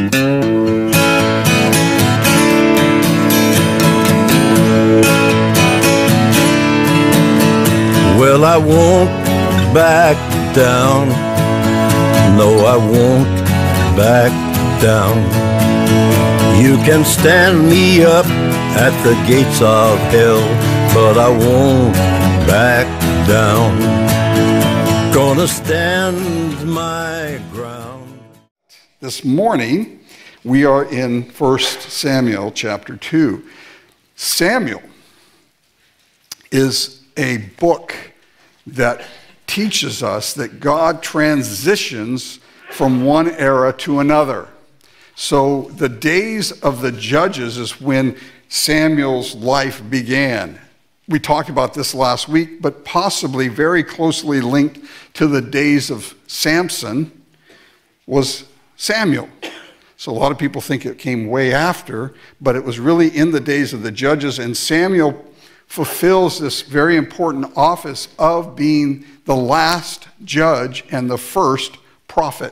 Well, I won't back down. No, I won't back down. You can stand me up at the gates of hell, but I won't back down. Gonna stand my ground. This morning, we are in 1 Samuel chapter 2. Samuel is a book that teaches us that God transitions from one era to another. So the days of the judges is when Samuel's life began. We talked about this last week, but possibly very closely linked to the days of Samson was Samuel. So a lot of people think it came way after, but it was really in the days of the judges, and Samuel fulfills this very important office of being the last judge and the first prophet.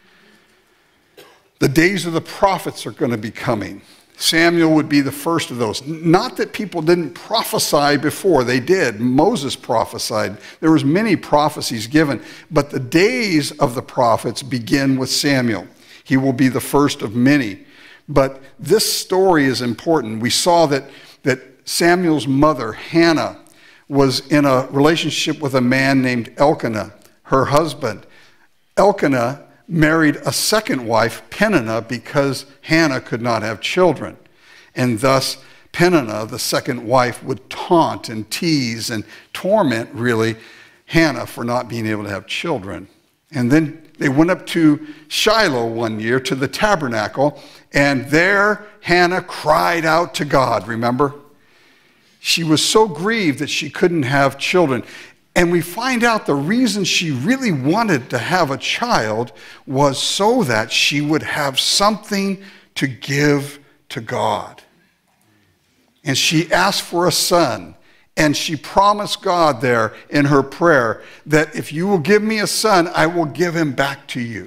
The days of the prophets are going to be coming. Samuel would be the first of those. Not that people didn't prophesy before. They did. Moses prophesied. There was many prophecies given. But the days of the prophets begin with Samuel. He will be the first of many. But this story is important. We saw that Samuel's mother, Hannah, was in a relationship with a man named Elkanah, her husband. Elkanah married a second wife, Peninnah, because Hannah could not have children. And thus, Peninnah, the second wife, would taunt and tease and torment, really, Hannah for not being able to have children. And then they went up to Shiloh one year, to the tabernacle, and there Hannah cried out to God, remember? She was so grieved that she couldn't have children. And we find out the reason she really wanted to have a child was so that she would have something to give to God. And she asked for a son. And she promised God there in her prayer that if you will give me a son, I will give him back to you.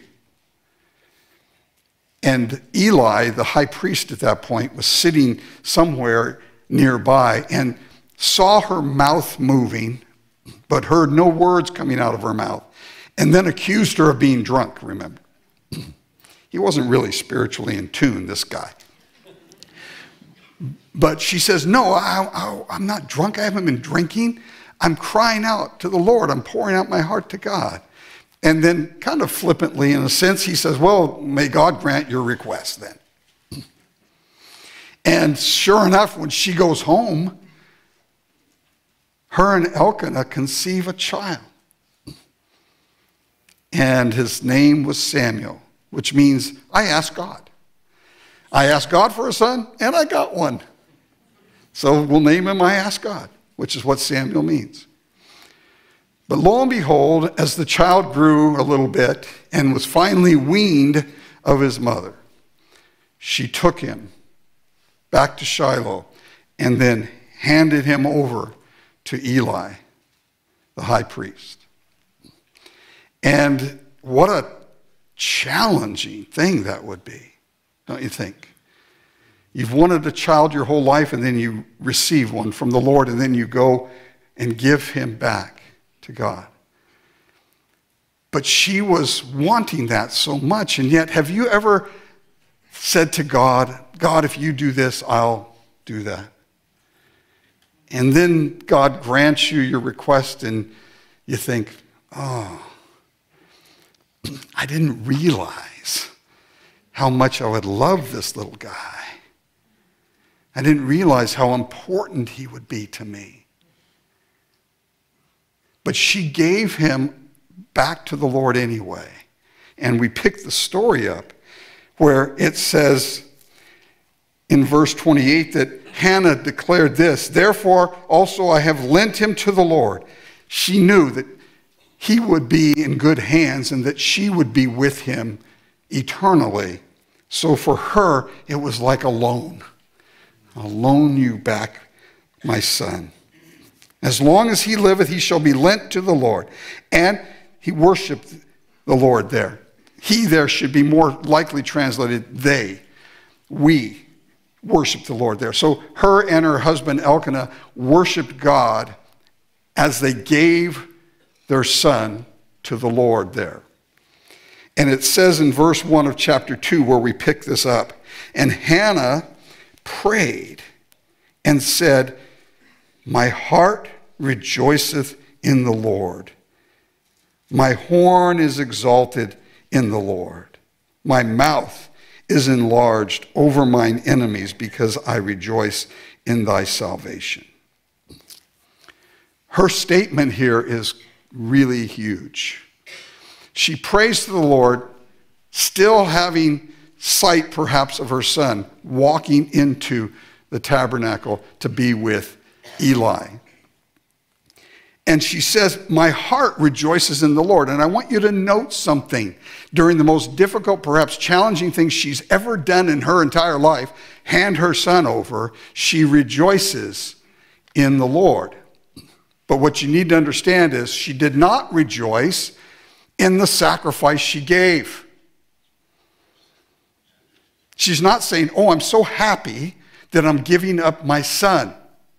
And Eli, the high priest at that point, was sitting somewhere nearby and saw her mouth moving, but heard no words coming out of her mouth, and then accused her of being drunk, remember. He wasn't really spiritually in tune, this guy. But she says, no, I'm not drunk. I haven't been drinking. I'm crying out to the Lord. I'm pouring out my heart to God. And then kind of flippantly, in a sense, he says, well, may God grant your request then. And sure enough, when she goes home, her and Elkanah conceive a child. And his name was Samuel, which means I asked God. I asked God for a son, and I got one. So we'll name him I asked God, which is what Samuel means. But lo and behold, as the child grew a little bit and was finally weaned of his mother, she took him back to Shiloh and then handed him over to Eli, the high priest. And what a challenging thing that would be, don't you think? You've wanted a child your whole life, and then you receive one from the Lord, and then you go and give him back to God. But she was wanting that so much, and yet have you ever said to God, God, if you do this, I'll do that? And then God grants you your request, and you think, oh, I didn't realize how much I would love this little guy. I didn't realize how important he would be to me. But she gave him back to the Lord anyway. And we picked the story up where it says in verse 28 that Hannah declared this, therefore also I have lent him to the Lord. She knew that he would be in good hands and that she would be with him eternally. So for her, it was like a loan. I'll loan you back my son. As long as he liveth, he shall be lent to the Lord. And he worshiped the Lord there. He there should be more likely translated they. We worship the Lord there. So her and her husband Elkanah worshiped God as they gave their son to the Lord there. And it says in verse 1 of chapter 2 where we pick this up, and Hannah prayed and said, my heart rejoiceth in the Lord. My horn is exalted in the Lord. My mouth is enlarged over mine enemies because I rejoice in thy salvation. Her statement here is really huge. She prays to the Lord, still having sight perhaps of her son walking into the tabernacle to be with Eli. And she says, my heart rejoices in the Lord. And I want you to note something. During the most difficult, perhaps challenging thing she's ever done in her entire life, hand her son over, she rejoices in the Lord. But what you need to understand is she did not rejoice in the sacrifice she gave. She's not saying, oh, I'm so happy that I'm giving up my son.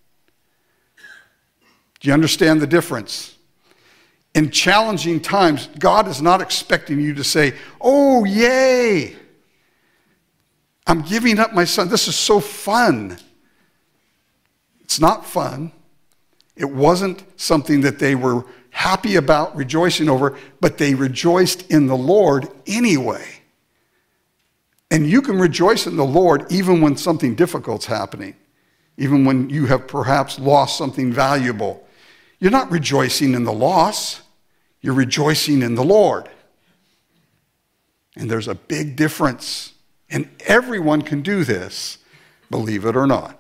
Do you understand the difference? In challenging times, God is not expecting you to say, oh, yay, I'm giving up my son. This is so fun. It's not fun. It wasn't something that they were happy about, rejoicing over, but they rejoiced in the Lord anyway. And you can rejoice in the Lord even when something difficult's happening, even when you have perhaps lost something valuable. You're not rejoicing in the loss. You're rejoicing in the Lord. And there's a big difference. And everyone can do this, believe it or not.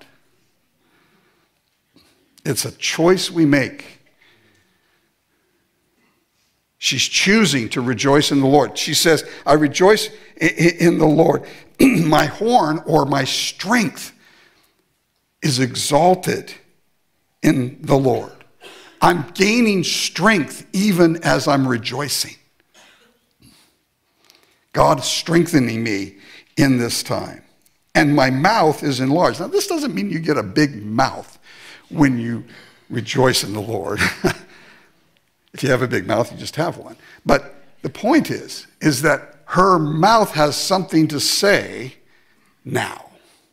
It's a choice we make. She's choosing to rejoice in the Lord. She says, I rejoice in the Lord. My horn or my strength is exalted in the Lord. I'm gaining strength even as I'm rejoicing. God is strengthening me in this time. And my mouth is enlarged. Now, this doesn't mean you get a big mouth when you rejoice in the Lord. If you have a big mouth, you just have one. But the point is that her mouth has something to say now.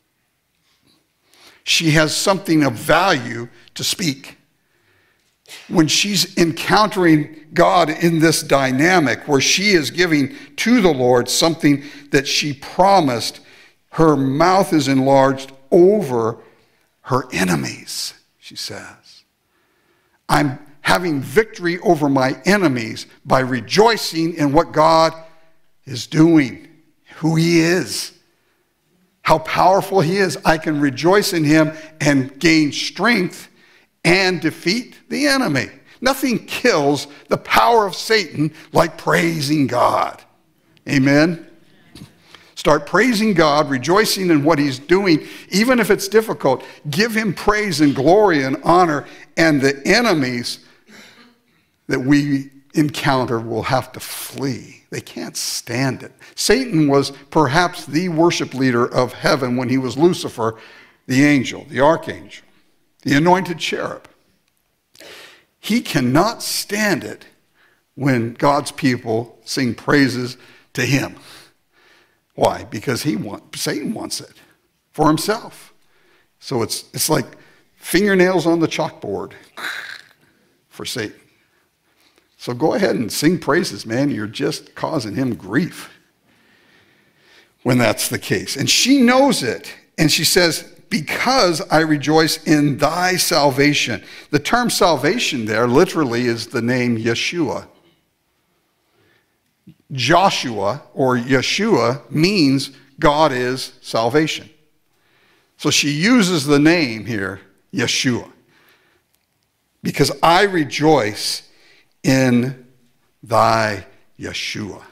She has something of value to speak. When she's encountering God in this dynamic where she is giving to the Lord something that she promised, her mouth is enlarged over her enemies, she says. I'm having victory over my enemies by rejoicing in what God is doing, who he is, how powerful he is. I can rejoice in him and gain strength and defeat the enemy. Nothing kills the power of Satan like praising God. Amen? Start praising God, rejoicing in what he's doing, even if it's difficult. Give him praise and glory and honor, and the enemies that we encounter will have to flee. They can't stand it. Satan was perhaps the worship leader of heaven when he was Lucifer, the angel, the archangel, the anointed cherub. He cannot stand it when God's people sing praises to him. Why? Because Satan wants it for himself. So it's like fingernails on the chalkboard for Satan. So go ahead and sing praises, man. You're just causing him grief when that's the case. And she knows it. And she says, because I rejoice in thy salvation. The term salvation there literally is the name Yeshua. Joshua or Yeshua means God is salvation. So she uses the name here, Yeshua. Because I rejoice in thy Yeshua.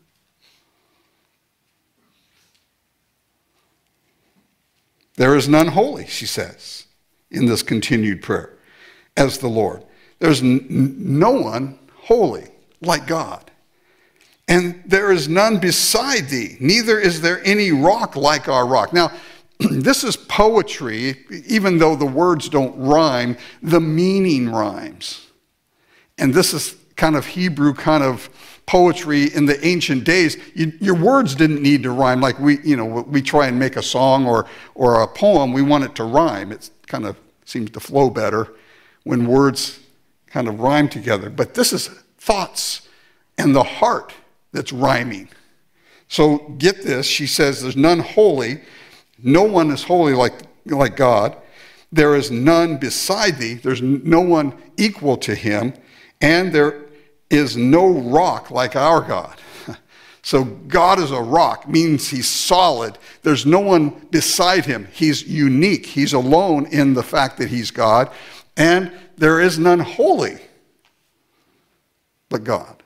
There is none holy, she says, in this continued prayer, as the Lord. There's no one holy like God. And there is none beside thee, neither is there any rock like our rock. Now, this is poetry. Even though the words don't rhyme, the meaning rhymes. And this is kind of Hebrew kind of poetry in the ancient days. Your words didn't need to rhyme like we try and make a song or a poem. We want it to rhyme. It kind of seems to flow better when words kind of rhyme together. But this is thoughts and the heart that's rhyming. So get this. She says there's none holy. No one is holy like God. There is none beside thee. There's no one equal to him. And there is no rock like our God. So God is a rock, means he's solid. There's no one beside him. He's unique. He's alone in the fact that he's God. And there is none holy but God.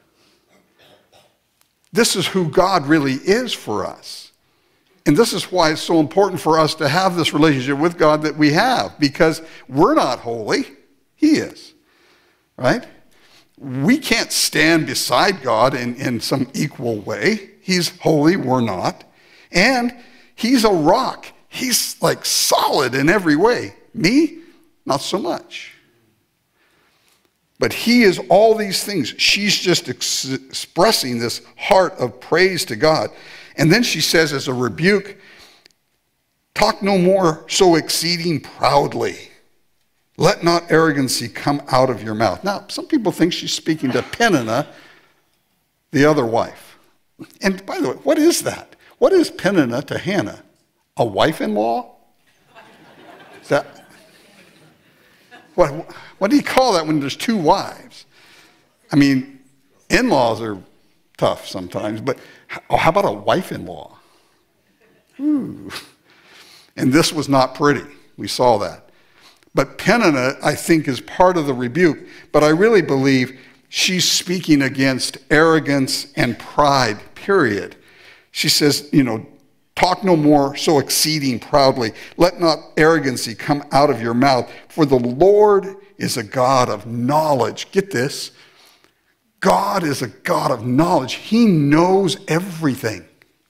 This is who God really is for us. And this is why it's so important for us to have this relationship with God that we have, because we're not holy. He is, right? We can't stand beside God in some equal way. He's holy, we're not. And he's a rock. He's like solid in every way. Me, not so much. But he is all these things. She's just expressing this heart of praise to God. And then she says as a rebuke, talk no more so exceeding proudly. Let not arrogancy come out of your mouth. Now, some people think she's speaking to Peninnah, the other wife. And by the way, what is that? What is Peninnah to Hannah? A wife-in-law? Is that... What do you call that when there's two wives? I mean, in-laws are tough sometimes, but how about a wife-in-law? Ooh. And this was not pretty. We saw that. But Peninnah, I think, is part of the rebuke. But I really believe she's speaking against arrogance and pride, period. She says, talk no more so exceeding proudly. Let not arrogancy come out of your mouth. For the Lord is a God of knowledge. Get this. God is a God of knowledge. He knows everything.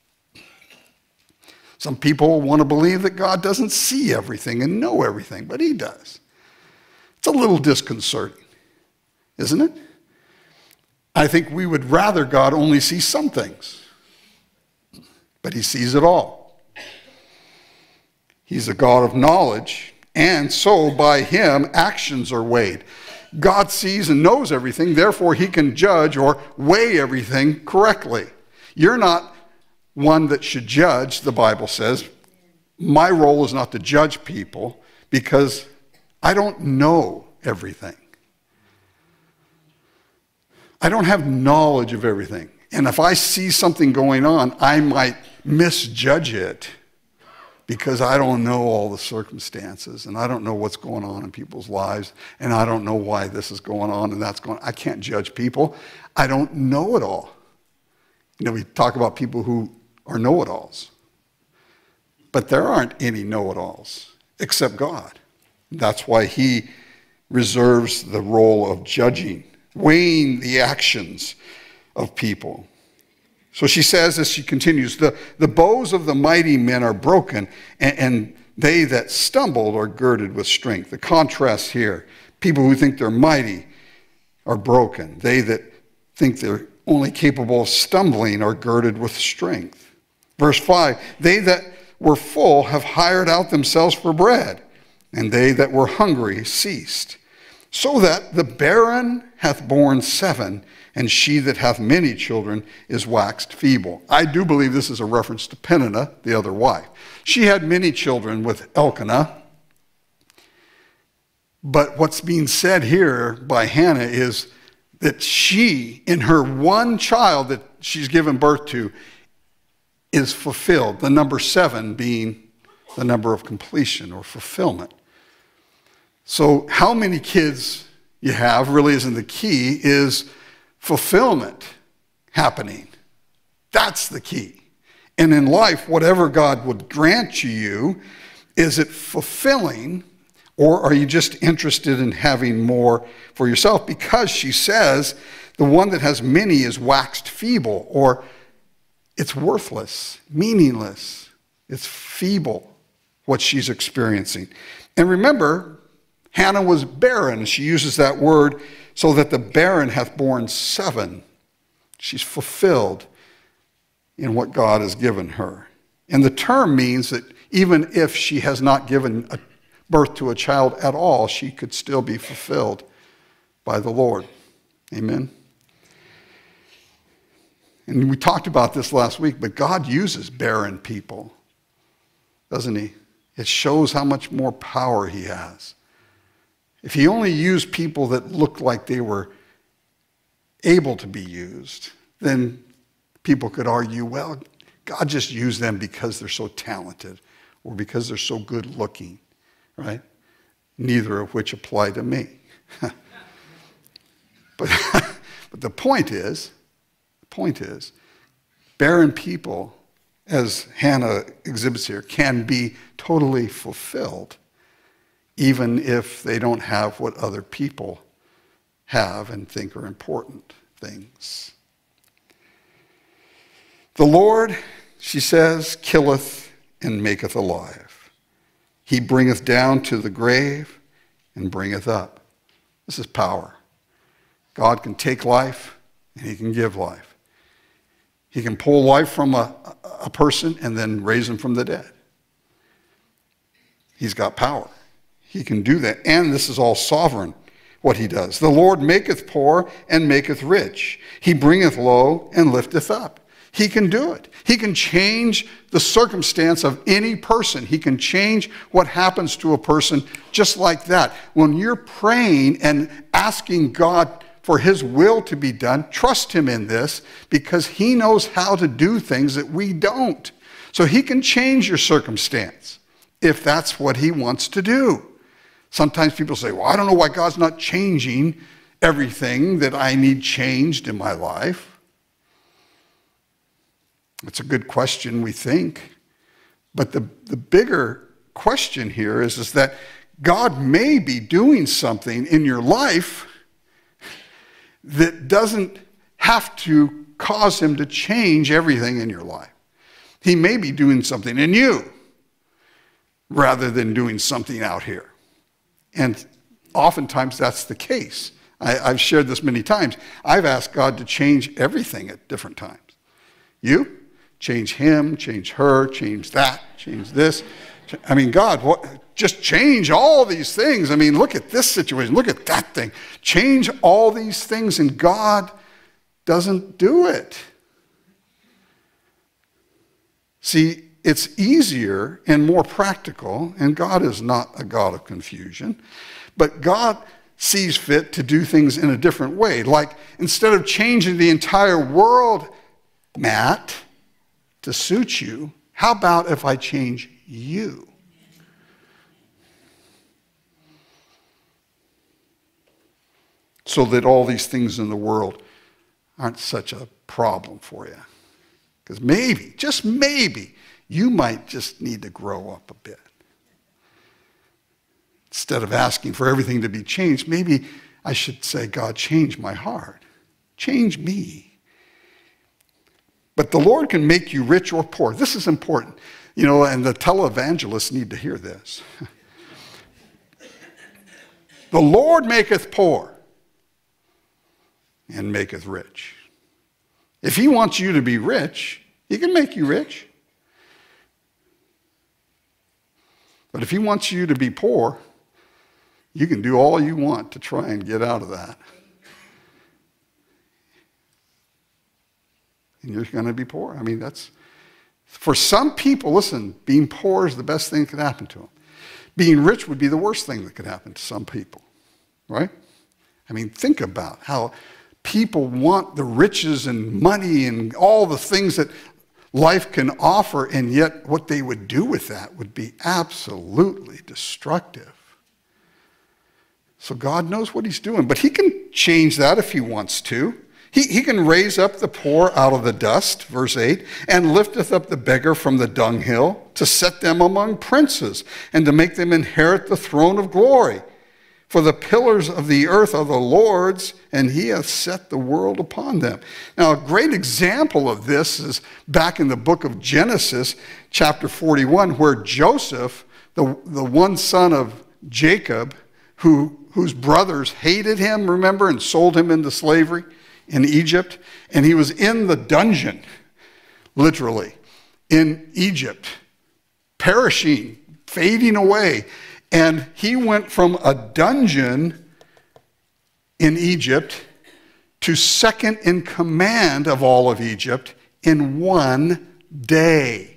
Some people want to believe that God doesn't see everything and know everything, but he does. It's a little disconcerting, isn't it? I think we would rather God only see some things, but he sees it all. He's a God of knowledge, and so by him actions are weighed. God sees and knows everything, therefore he can judge or weigh everything correctly. You're not one that should judge, the Bible says. My role is not to judge people because I don't know everything. I don't have knowledge of everything. And if I see something going on, I might misjudge it because I don't know all the circumstances and I don't know what's going on in people's lives and I don't know why this is going on and that's going on. I can't judge people. I don't know it all. We talk about people who are know-it-alls. But there aren't any know-it-alls except God. That's why he reserves the role of judging, weighing the actions of people. So she says, as she continues, the bows of the mighty men are broken, and they that stumbled are girded with strength. The contrast here, people who think they're mighty are broken. They that think they're only capable of stumbling are girded with strength. Verse 5, they that were full have hired out themselves for bread, and they that were hungry ceased. So that the barren hath borne 7, and she that hath many children is waxed feeble. I do believe this is a reference to Peninnah, the other wife. She had many children with Elkanah. But what's being said here by Hannah is that she, in her one child that she's given birth to, is fulfilled. The number 7 being the number of completion or fulfillment. So how many kids you have really isn't the key, is fulfillment happening. That's the key. And in life, whatever God would grant you, is it fulfilling, or are you just interested in having more for yourself? Because she says The one that has many is waxed feeble, or it's worthless, meaningless. It's feeble, what she's experiencing. And remember, Hannah was barren. She uses that word, so that the barren hath borne 7. She's fulfilled in what God has given her. And the term means that even if she has not given birth to a child at all, she could still be fulfilled by the Lord. Amen. And we talked about this last week, but God uses barren people, doesn't he? It shows how much more power he has. If he only used people that looked like they were able to be used, then people could argue, well, God just used them because they're so talented or because they're so good looking, right? Neither of which apply to me. But the point is, barren people, as Hannah exhibits here, can be totally fulfilled even if they don't have what other people have and think are important things. The Lord, she says, killeth and maketh alive. He bringeth down to the grave and bringeth up. This is power. God can take life and he can give life. He can pull life from a person and then raise him from the dead. He's got power. He can do that. And this is all sovereign, what he does. The Lord maketh poor and maketh rich. He bringeth low and lifteth up. He can do it. He can change the circumstance of any person. He can change what happens to a person just like that. When you're praying and asking God for his will to be done, trust him in this, because he knows how to do things that we don't. So he can change your circumstance if that's what he wants to do. Sometimes people say, well, I don't know why God's not changing everything that I need changed in my life. It's a good question, we think. But the bigger question here is that God may be doing something in your life that doesn't have to cause him to change everything in your life. He may be doing something in you rather than doing something out here. And oftentimes that's the case. I've shared this many times. I've asked God to change everything at different times. You? Change him, change her, change that, change this. I mean, God, just change all these things. I mean, look at this situation. Look at that thing. Change all these things, and God doesn't do it. See, it's easier and more practical, and God is not a God of confusion, but God sees fit to do things in a different way. Like, instead of changing the entire world, Matt, to suit you, how about if I change you? So that all these things in the world aren't such a problem for you. Because maybe, just maybe, you might just need to grow up a bit. Instead of asking for everything to be changed, maybe I should say, God, change my heart. Change me. But the Lord can make you rich or poor. This is important. You know, and the televangelists need to hear this. The Lord maketh poor and maketh rich. If he wants you to be rich, he can make you rich. But if he wants you to be poor, you can do all you want to try and get out of that. And you're going to be poor. I mean, that's, for some people, listen, being poor is the best thing that could happen to them. Being rich would be the worst thing that could happen to some people, right? I mean, think about how people want the riches and money and all the things that life can offer, and yet what they would do with that would be absolutely destructive. So God knows what he's doing, but he can change that if he wants to. He can raise up the poor out of the dust, verse 8, and lifteth up the beggar from the dunghill, to set them among princes, and to make them inherit the throne of glory. For the pillars of the earth are the Lord's, and he hath set the world upon them. Now, a great example of this is back in the book of Genesis, chapter 41, where Joseph, the one son of Jacob, whose brothers hated him, remember, and sold him into slavery in Egypt. And he was in the dungeon, literally, in Egypt, perishing, fading away. And he went from a dungeon in Egypt to second in command of all of Egypt in one day.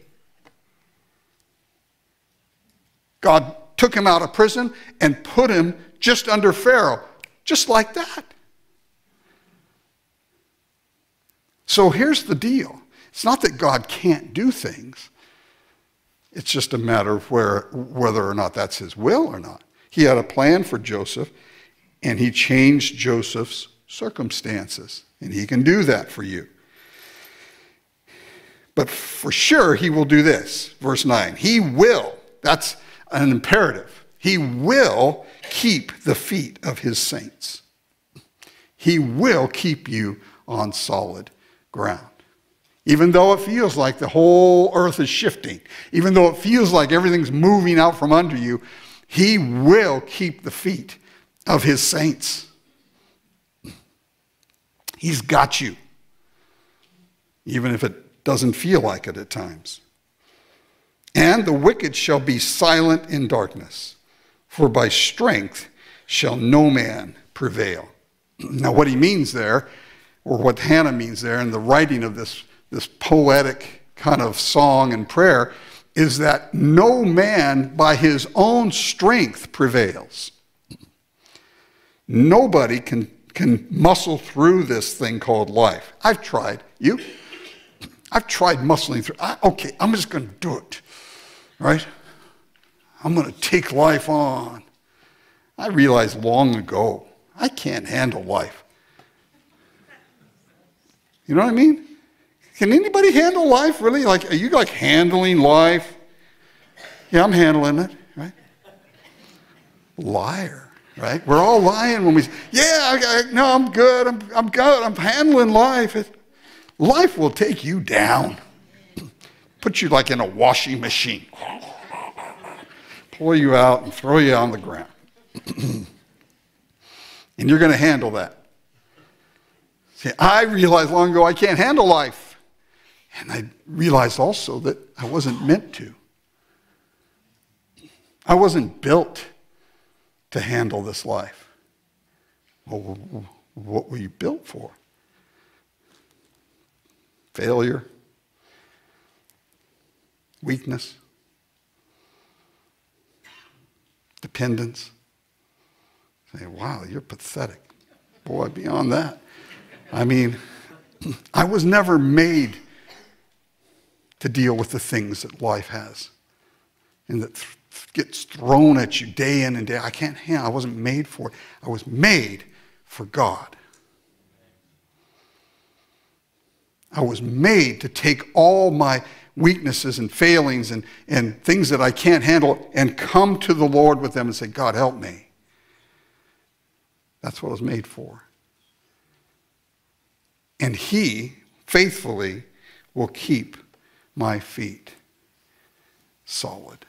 God took him out of prison and put him just under Pharaoh, just like that. So here's the deal. It's not that God can't do things. It's just a matter of whether or not that's his will or not. He had a plan for Joseph, and he changed Joseph's circumstances. And he can do that for you. But for sure, he will do this. Verse 9. He will. That's an imperative. He will keep the feet of his saints. He will keep you on solid ground. Even though it feels like the whole earth is shifting, even though it feels like everything's moving out from under you, he will keep the feet of his saints. He's got you, even if it doesn't feel like it at times. And the wicked shall be silent in darkness, for by strength shall no man prevail. Now what he means there, or what Hannah means there in the writing of this poetic kind of song and prayer, is that no man by his own strength prevails. Nobody can muscle through this thing called life. I've tried. You? I've tried muscling through. Okay, I'm just going to do it. Right? I'm going to take life on. I realized long ago, I can't handle life. You know what I mean? Can anybody handle life, really? Like, are you like handling life? Yeah, I'm handling it, right? Liar, right? We're all lying when we say, yeah, no, I'm good, I'm good, I'm handling life. Life will take you down. Put you like in a washing machine. Pull you out and throw you on the ground. And you're going to handle that. See, I realized long ago I can't handle life. And I realized also that I wasn't meant to. I wasn't built to handle this life. Well, what were you built for? Failure? Weakness? Dependence? Say, wow, you're pathetic. Boy, beyond that. I mean, I was never made to deal with the things that life has and that gets thrown at you day in and day out. I can't handle. I wasn't made for it. I was made for God. I was made to take all my weaknesses and failings and things that I can't handle and come to the Lord with them and say, God, help me. That's what I was made for. And he faithfully will keep my feet solid.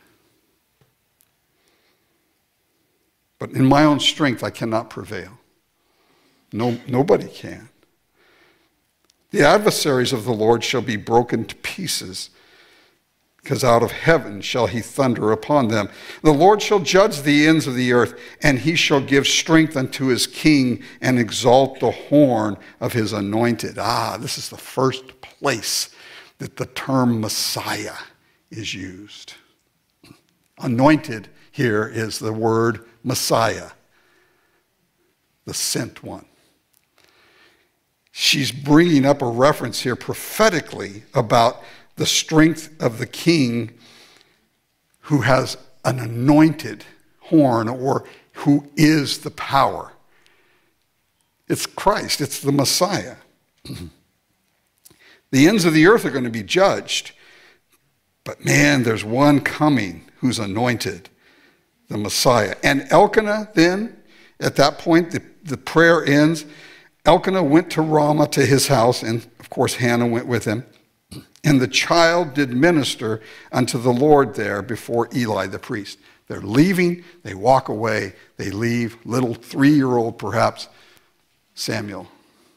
But in my own strength, I cannot prevail. Nobody can. The adversaries of the Lord shall be broken to pieces, because out of heaven shall he thunder upon them. The Lord shall judge the ends of the earth, and he shall give strength unto his king and exalt the horn of his anointed. This is the first place that the term Messiah is used. Anointed here is the word Messiah, the sent one. She's bringing up a reference here prophetically about the strength of the king who has an anointed horn, or who is the power. It's Christ. It's the Messiah. The ends of the earth are going to be judged. But man, there's one coming who's anointed, the Messiah. And Elkanah then, At that point, the prayer ends. Elkanah went to Ramah to his house, and of course Hannah went with him. And the child did minister unto the Lord there before Eli the priest. They're leaving, they walk away, they leave, little 3-year-old perhaps, Samuel,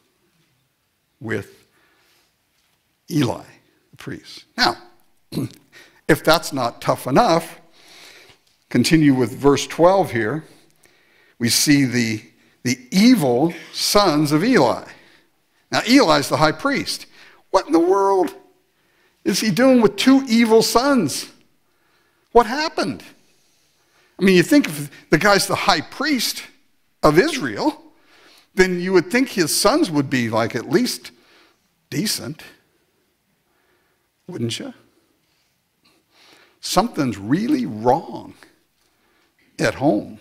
with Eli the priest. Now, if that's not tough enough, continue with verse 12 here. We see the evil sons of Eli. Now, Eli's the high priest. What in the world is he doing with 2 evil sons? What happened? I mean, you think if the guy's the high priest of Israel, then you would think his sons would be like at least decent, wouldn't you? Something's really wrong at home.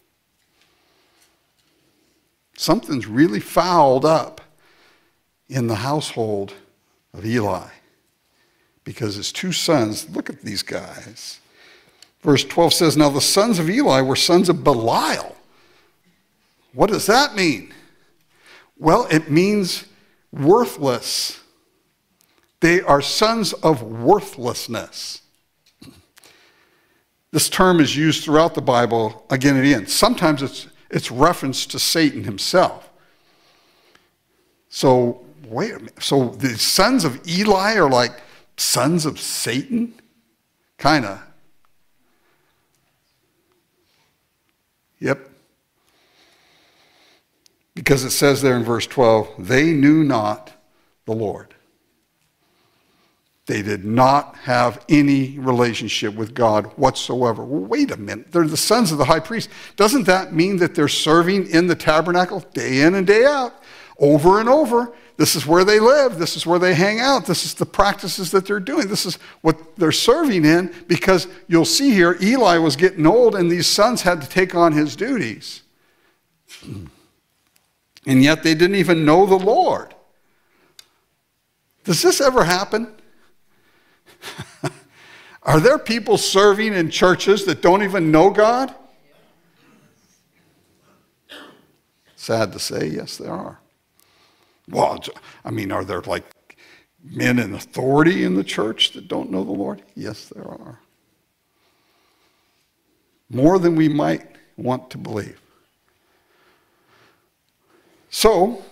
Something's really fouled up in the household of Eli, because his 2 sons, look at these guys. Verse 12 says, now the sons of Eli were sons of Belial. What does that mean? Well, it means worthless. They are sons of worthlessness. This term is used throughout the Bible again and again. Sometimes it's reference to Satan himself. So, wait a minute. So the sons of Eli are like sons of Satan? Kind of. Yep. Because it says there in verse 12, they knew not the Lord. They did not have any relationship with God whatsoever. Well, wait a minute. They're the sons of the high priest. Doesn't that mean that they're serving in the tabernacle day in and day out, over and over? This is where they live. This is where they hang out. This is the practices that they're doing. This is what they're serving in, because you'll see here, Eli was getting old and these sons had to take on his duties. And yet they didn't even know the Lord. Does this ever happen? Are there people serving in churches that don't even know God? Sad to say, yes, there are. Well, I mean, are there like men in authority in the church that don't know the Lord? Yes, there are. More than we might want to believe. So,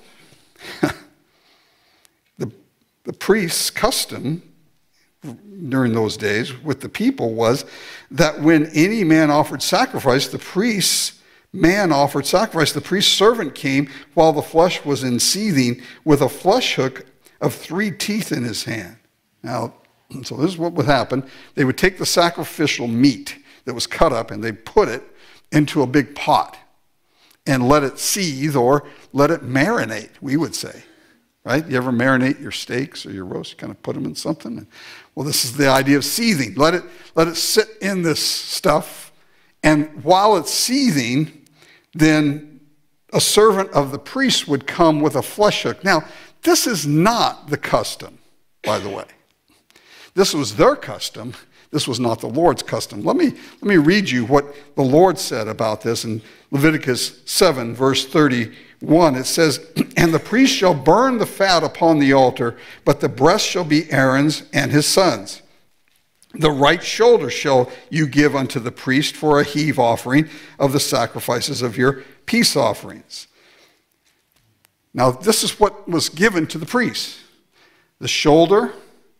the priest's custom during those days with the people was that when any man offered sacrifice, the priest's servant came while the flesh was in seething with a flesh hook of 3 teeth in his hand. Now, so this is what would happen. They would take the sacrificial meat that was cut up and they'd put it into a big pot and let it seethe, or let it marinate, we would say. Right? You ever marinate your steaks or your roast? You kind of put them in something. Well, this is the idea of seething. Let it sit in this stuff, and while it's seething, then a servant of the priest would come with a flesh hook. Now, this is not the custom, by the way. This was their custom. This was not the Lord's custom. Let me read you what the Lord said about this in Leviticus 7, verse 31. It says, and the priest shall burn the fat upon the altar, but the breast shall be Aaron's and his sons. The right shoulder shall you give unto the priest for a heave offering of the sacrifices of your peace offerings. Now, this is what was given to the priest. The shoulder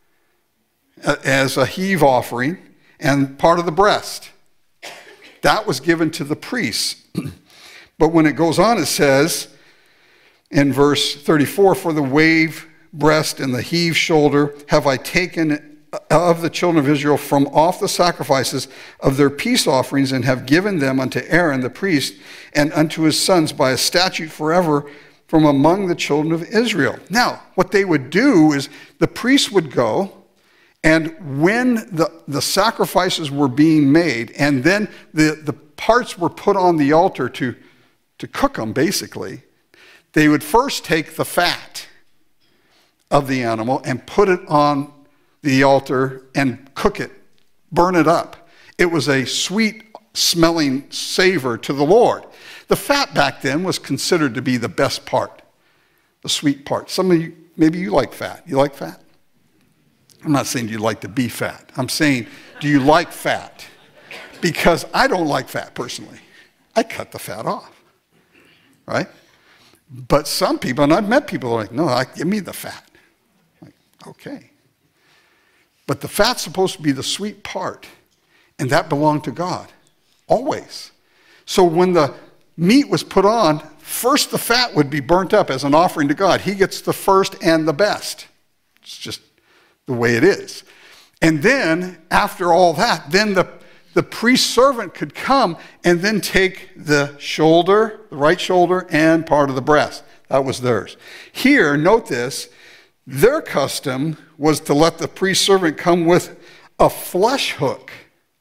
as a heave offering, and part of the breast. That was given to the priest. But when it goes on, it says in verse 34, for the wave breast and the heave shoulder have I taken of the children of Israel from off the sacrifices of their peace offerings, and have given them unto Aaron the priest and unto his sons by a statute forever from among the children of Israel. Now, what they would do is the priest would go, and when the sacrifices were being made, and then the parts were put on the altar to cook them, basically, they would first take the fat of the animal and put it on the altar and cook it, burn it up. It was a sweet smelling savor to the Lord. The fat back then was considered to be the best part, the sweet part. Some of you, maybe you like fat. You like fat? I'm not saying you like to be fat. I'm saying, do you like fat? Because I don't like fat personally. I cut the fat off, right? But some people, and I've met people who are like, no, give me the fat. I'm like, okay. But the fat's supposed to be the sweet part, and that belonged to God, always. So when the meat was put on, first the fat would be burnt up as an offering to God. He gets the first and the best. It's just the way it is. And then, after all that, then the priest servant could come and then take the shoulder, the right shoulder, and part of the breast. That was theirs. Here, note this, their custom was to let the priest servant come with a flesh hook.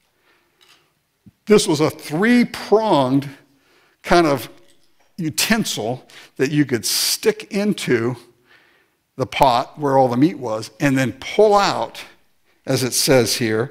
This was a three-pronged kind of utensil that you could stick into the pot where all the meat was and then pull out, as it says here.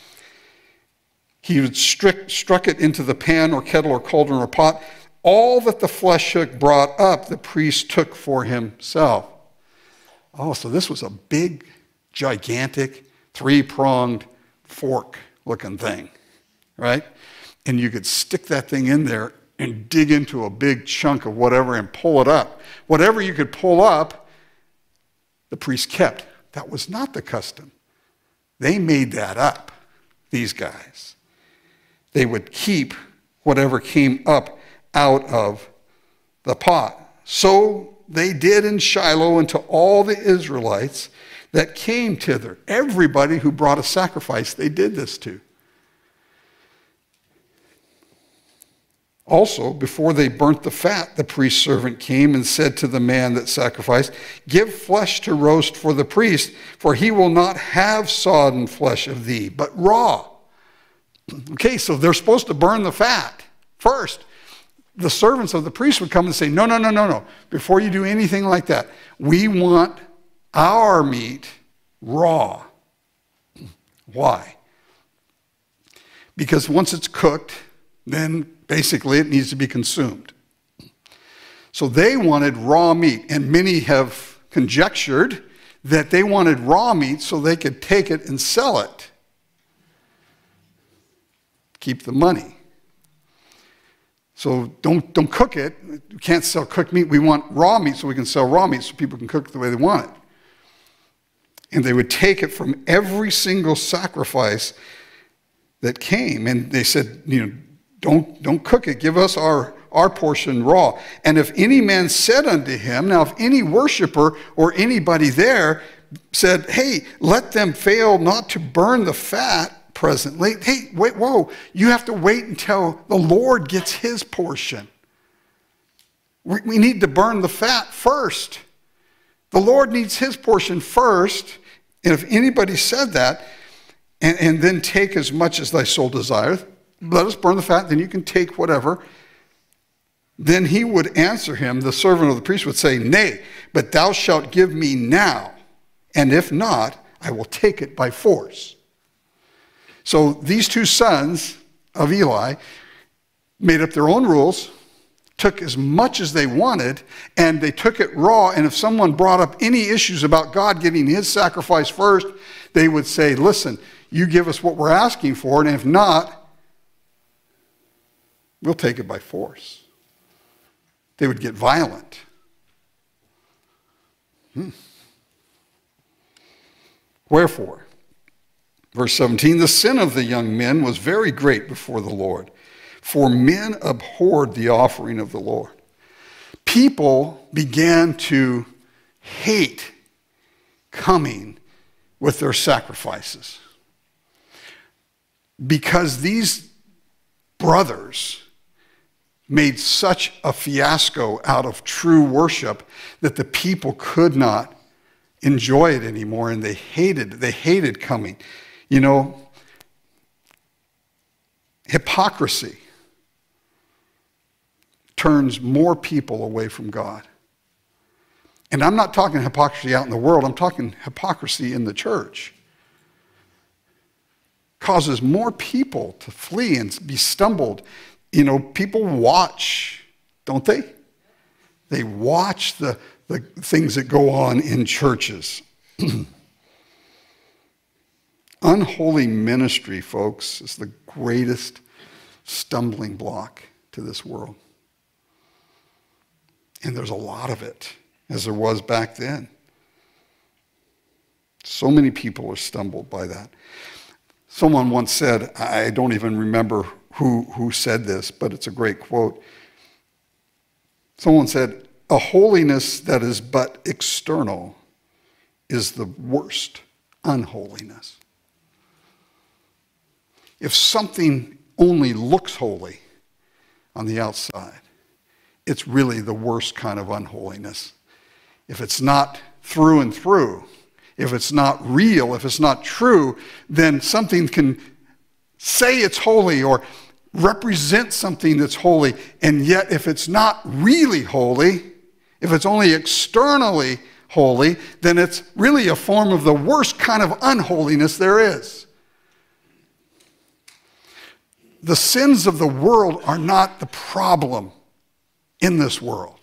He would struck it into the pan or kettle or cauldron or pot. All that the flesh hook brought up, the priest took for himself. Oh, so this was a big, gigantic, three-pronged fork-looking thing, right? And you could stick that thing in there and dig into a big chunk of whatever and pull it up. Whatever you could pull up, the priest kept. That was not the custom. They made that up, these guys. They would keep whatever came up out of the pot. So they did in Shiloh unto all the Israelites that came thither. Everybody who brought a sacrifice, they did this to. Also, before they burnt the fat, the priest's servant came and said to the man that sacrificed, give flesh to roast for the priest, for he will not have sodden flesh of thee, but raw. Okay, so they're supposed to burn the fat first. The servants of the priest would come and say, no, no, no, no, no. Before you do anything like that, we want our meat raw. Why? Because once it's cooked, then basically it needs to be consumed. So they wanted raw meat, and many have conjectured that they wanted raw meat so they could take it and sell it. Keep the money. So don't cook it. We can't sell cooked meat. We want raw meat so we can sell raw meat so people can cook it the way they want it. And they would take it from every single sacrifice that came. And they said, don't cook it. Give us our portion raw. And if any man said unto him, now if any worshiper or anybody there said, hey, let them fail not to burn the fat presently. Hey, wait, whoa, you have to wait until the Lord gets his portion. We need to burn the fat first. The Lord needs his portion first. And if anybody said that, and then take as much as thy soul desireth, let us burn the fat, then you can take whatever. Then he would answer him, the servant of the priest would say, nay, but thou shalt give me now, and if not, I will take it by force. So these two sons of Eli made up their own rules, took as much as they wanted, and they took it raw, and if someone brought up any issues about God getting his sacrifice first, they would say, listen, you give us what we're asking for, and if not, we'll take it by force. They would get violent. Wherefore, verse 17, the sin of the young men was very great before the Lord, for men abhorred the offering of the Lord. People began to hate coming with their sacrifices because these brothers made such a fiasco out of true worship that the people could not enjoy it anymore, and they hated coming. Hypocrisy turns more people away from God. And I'm not talking hypocrisy out in the world, I'm talking hypocrisy in the church. causes more people to flee and be stumbled. You know, people watch, don't they? They watch the things that go on in churches. Unholy ministry, folks, is the greatest stumbling block to this world. And there's a lot of it, as there was back then. So many people are stumbled by that. Someone once said, I don't even remember who said this, but it's a great quote. Someone said, a holiness that is but external is the worst unholiness. If something only looks holy on the outside, it's really the worst kind of unholiness. If it's not through and through, if it's not real, if it's not true, then something can say it's holy or represent something that's holy, and yet if it's not really holy, if it's only externally holy, then it's really a form of the worst kind of unholiness there is. The sins of the world are not the problem in this world.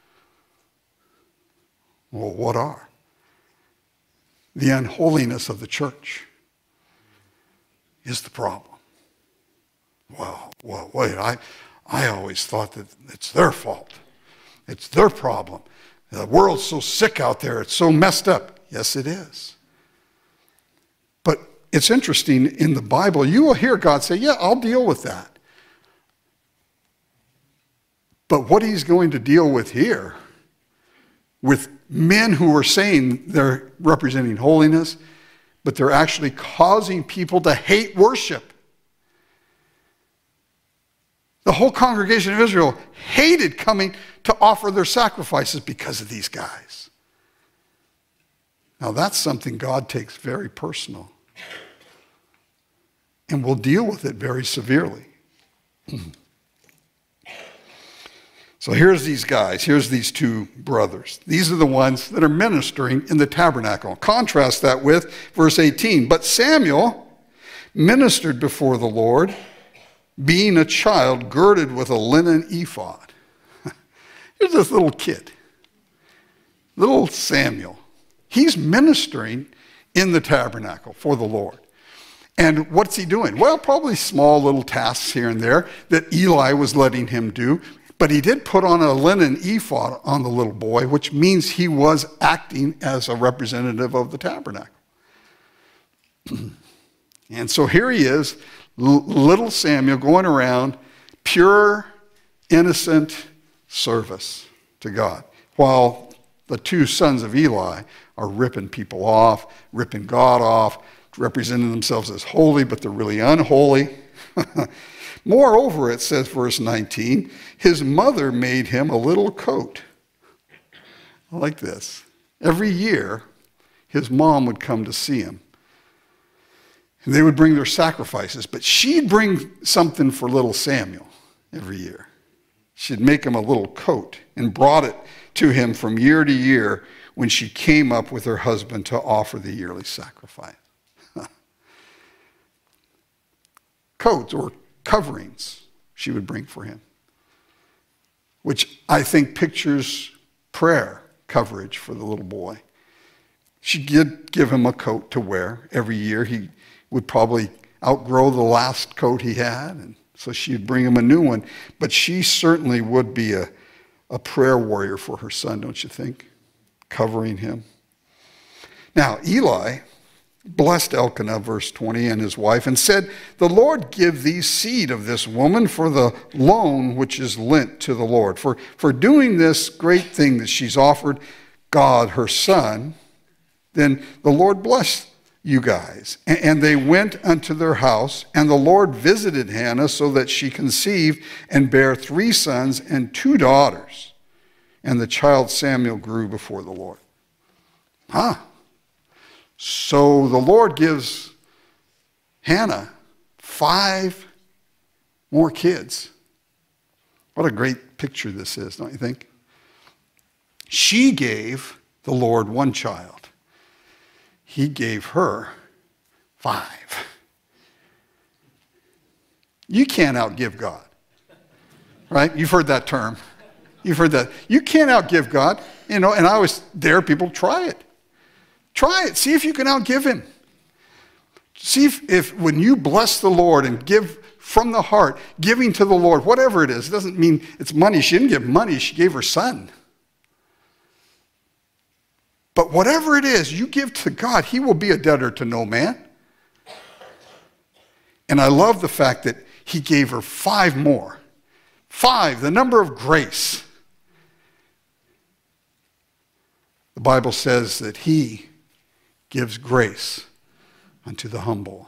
Well, what are? The unholiness of the church is the problem. Well, wait, I always thought that it's their fault. It's their problem. The world's so sick out there. It's so messed up. Yes, it is. But it's interesting, in the Bible, you will hear God say, yeah, I'll deal with that. But what he's going to deal with here, with men who are saying they're representing holiness, but they're actually causing people to hate worship. The whole congregation of Israel hated coming to offer their sacrifices because of these guys. Now that's something God takes very personal and will deal with it very severely. So here's these guys. Here's these two brothers. These are the ones that are ministering in the tabernacle. Contrast that with verse 18. But Samuel ministered before the Lord, being a child girded with a linen ephod. Here's this little kid, little Samuel. He's ministering in the tabernacle for the Lord. And what's he doing? Well, probably small little tasks here and there that Eli was letting him do. But he did put on a linen ephod on the little boy, which means he was acting as a representative of the tabernacle. And so here he is, little Samuel, going around, pure, innocent service to God, while the two sons of Eli are ripping people off, ripping God off, representing themselves as holy, but they're really unholy. Moreover, it says, verse 19, his mother made him a little coat. I like this. Every year, his mom would come to see him. And they would bring their sacrifices, but she'd bring something for little Samuel every year. She'd make him a little coat and brought it to him from year to year when she came up with her husband to offer the yearly sacrifice. Coats or coverings she would bring for him, which I think pictures prayer coverage for the little boy. She did give him a coat to wear every year. He would probably outgrow the last coat he had, and so she'd bring him a new one. But she certainly would be a prayer warrior for her son, don't you think? Covering him. Now, Eli blessed Elkanah, verse 20, and his wife, and said, the Lord give thee seed of this woman for the loan which is lent to the Lord. For doing this great thing that she's offered God, her son, then the Lord bless you guys. And they went unto their house, and the Lord visited Hannah so that she conceived and bare 3 sons and 2 daughters. And the child Samuel grew before the Lord. So the Lord gives Hannah 5 more kids. What a great picture this is, don't you think? She gave the Lord 1 child. He gave her 5. You can't outgive God. Right? You've heard that term. You've heard that. You can't outgive God. You know, and I always dare people, try it. Try it. See if you can outgive him. See if when you bless the Lord and give from the heart, giving to the Lord, whatever it is, it doesn't mean it's money. She didn't give money. She gave her son. But whatever it is you give to God, he will be a debtor to no man. And I love the fact that he gave her 5 more. 5, the number of grace. The Bible says that he gives grace unto the humble.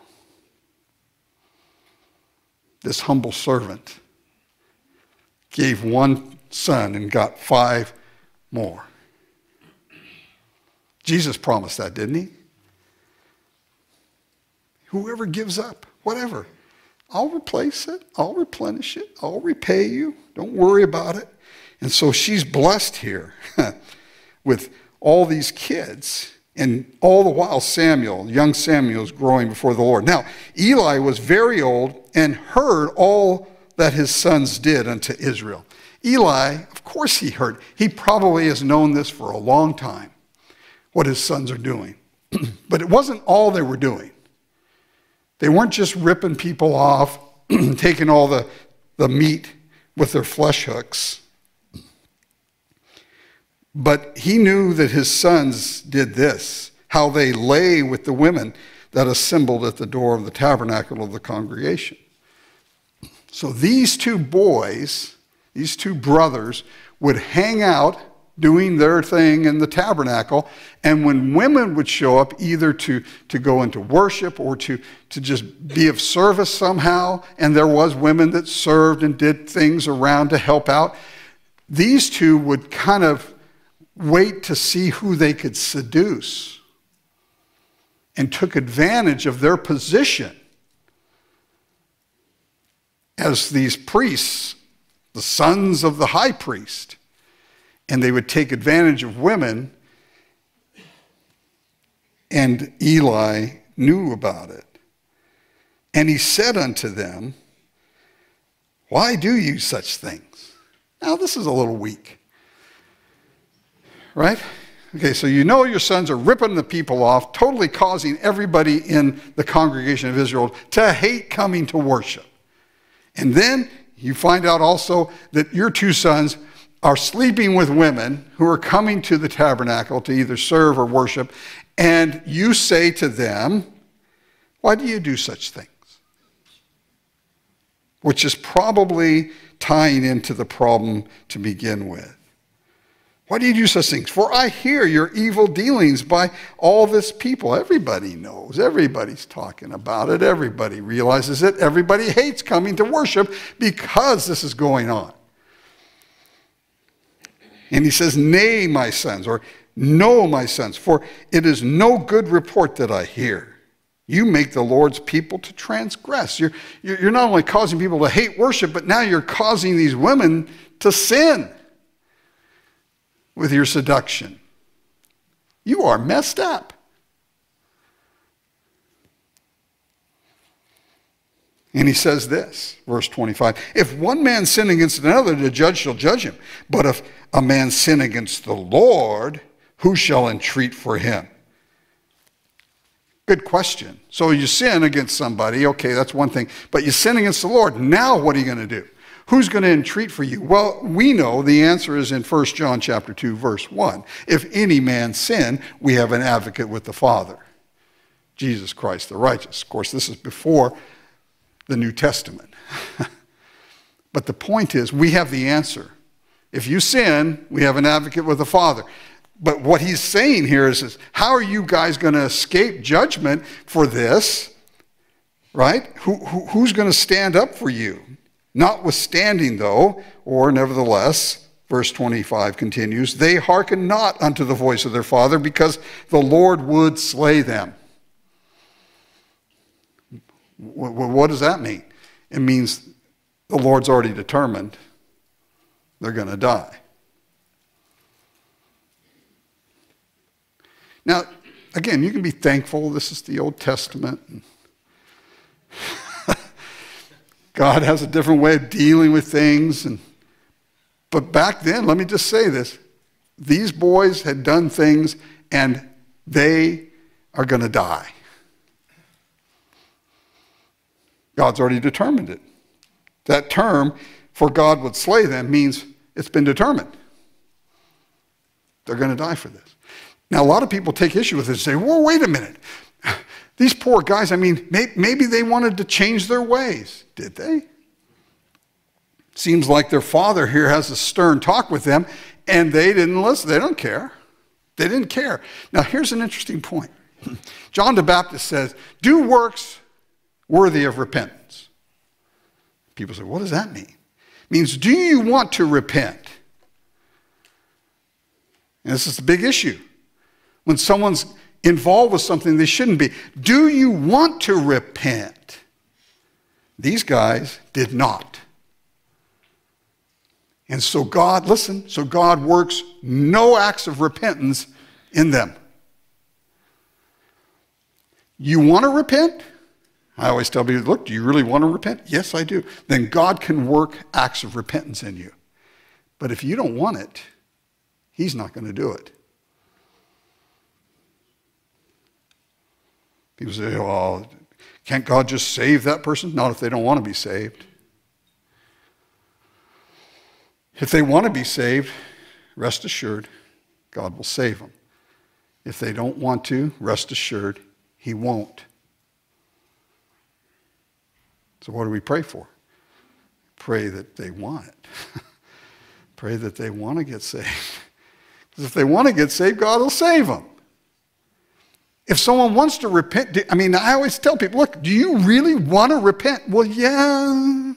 This humble servant gave 1 son and got 5 more. Jesus promised that, didn't he? Whoever gives up, whatever, I'll replace it, I'll replenish it, I'll repay you. Don't worry about it. And so she's blessed here with all these kids. And all the while young Samuel is growing before the Lord. Now, Eli was very old and heard all that his sons did unto Israel. Eli, of course he heard. He probably has known this for a long time, what his sons are doing. But it wasn't all they were doing. They weren't just ripping people off, taking all the meat with their flesh hooks. But he knew that his sons did this, how they lay with the women that assembled at the door of the tabernacle of the congregation. So these 2 boys, these 2 brothers, would hang out doing their thing in the tabernacle, and when women would show up either to go into worship or to just be of service somehow, and there was women that served and did things around to help out, these 2 would kind of wait to see who they could seduce and took advantage of their position as these priests, the sons of the high priest. And they would take advantage of women, and Eli knew about it. And he said unto them, why do you such things? Now this is a little weak. Right? Okay, so you know your sons are ripping the people off, totally causing everybody in the congregation of Israel to hate coming to worship. And then you find out also that your 2 sons are sleeping with women who are coming to the tabernacle to either serve or worship, and you say to them, why do you do such things? Which is probably tying into the problem to begin with. Why do you do such things? For I hear your evil dealings by all this people. Everybody knows. Everybody's talking about it. Everybody realizes it. Everybody hates coming to worship because this is going on. And he says, nay, my sons, or no, my sons, for it is no good report that I hear. You make the Lord's people to transgress. You're not only causing people to hate worship, but now you're causing these women to sin with your seduction. You are messed up. And he says this, verse 25, if one man sin against another, the judge shall judge him. But if a man sin against the Lord, who shall entreat for him? Good question. So you sin against somebody, okay, that's one thing. But you sin against the Lord. Now what are you going to do? Who's going to entreat for you? Well, we know the answer is in 1 John chapter 2, verse 1. If any man sin, we have an advocate with the Father, Jesus Christ the righteous. Of course, this is before the New Testament. But the point is, we have the answer. If you sin, we have an advocate with the Father. But what he's saying here is how are you guys going to escape judgment for this? Right? Who's going to stand up for you? Notwithstanding, though, or nevertheless, verse 25 continues, they hearken not unto the voice of their father, because the Lord would slay them. What does that mean? It means the Lord's already determined they're going to die. Now, again, you can be thankful this is the Old Testament. God has a different way of dealing with things. But back then, let me just say this. These boys had done things, and they are going to die. God's already determined it. That term, for God would slay them, means it's been determined. They're going to die for this. Now, a lot of people take issue with this and say, well, wait a minute. These poor guys, I mean, maybe they wanted to change their ways. Did they? Seems like their father here has a stern talk with them, and they didn't listen. They don't care. They didn't care. Now, here's an interesting point. John the Baptist says, do works worthy of repentance. People say, what does that mean? It means, do you want to repent? And this is the big issue. When someone's involved with something they shouldn't be, do you want to repent? These guys did not. And so God, listen, so God works no acts of repentance in them. You want to repent? I always tell people, look, do you really want to repent? Yes, I do. Then God can work acts of repentance in you. But if you don't want it, he's not going to do it. People say, well, can't God just save that person? Not if they don't want to be saved. If they want to be saved, rest assured, God will save them. If they don't want to, rest assured, he won't. So what do we pray for? Pray that they want it. Pray that they want to get saved. Because if they want to get saved, God will save them. If someone wants to repent, I always tell people, look, do you really want to repent? Well, yeah.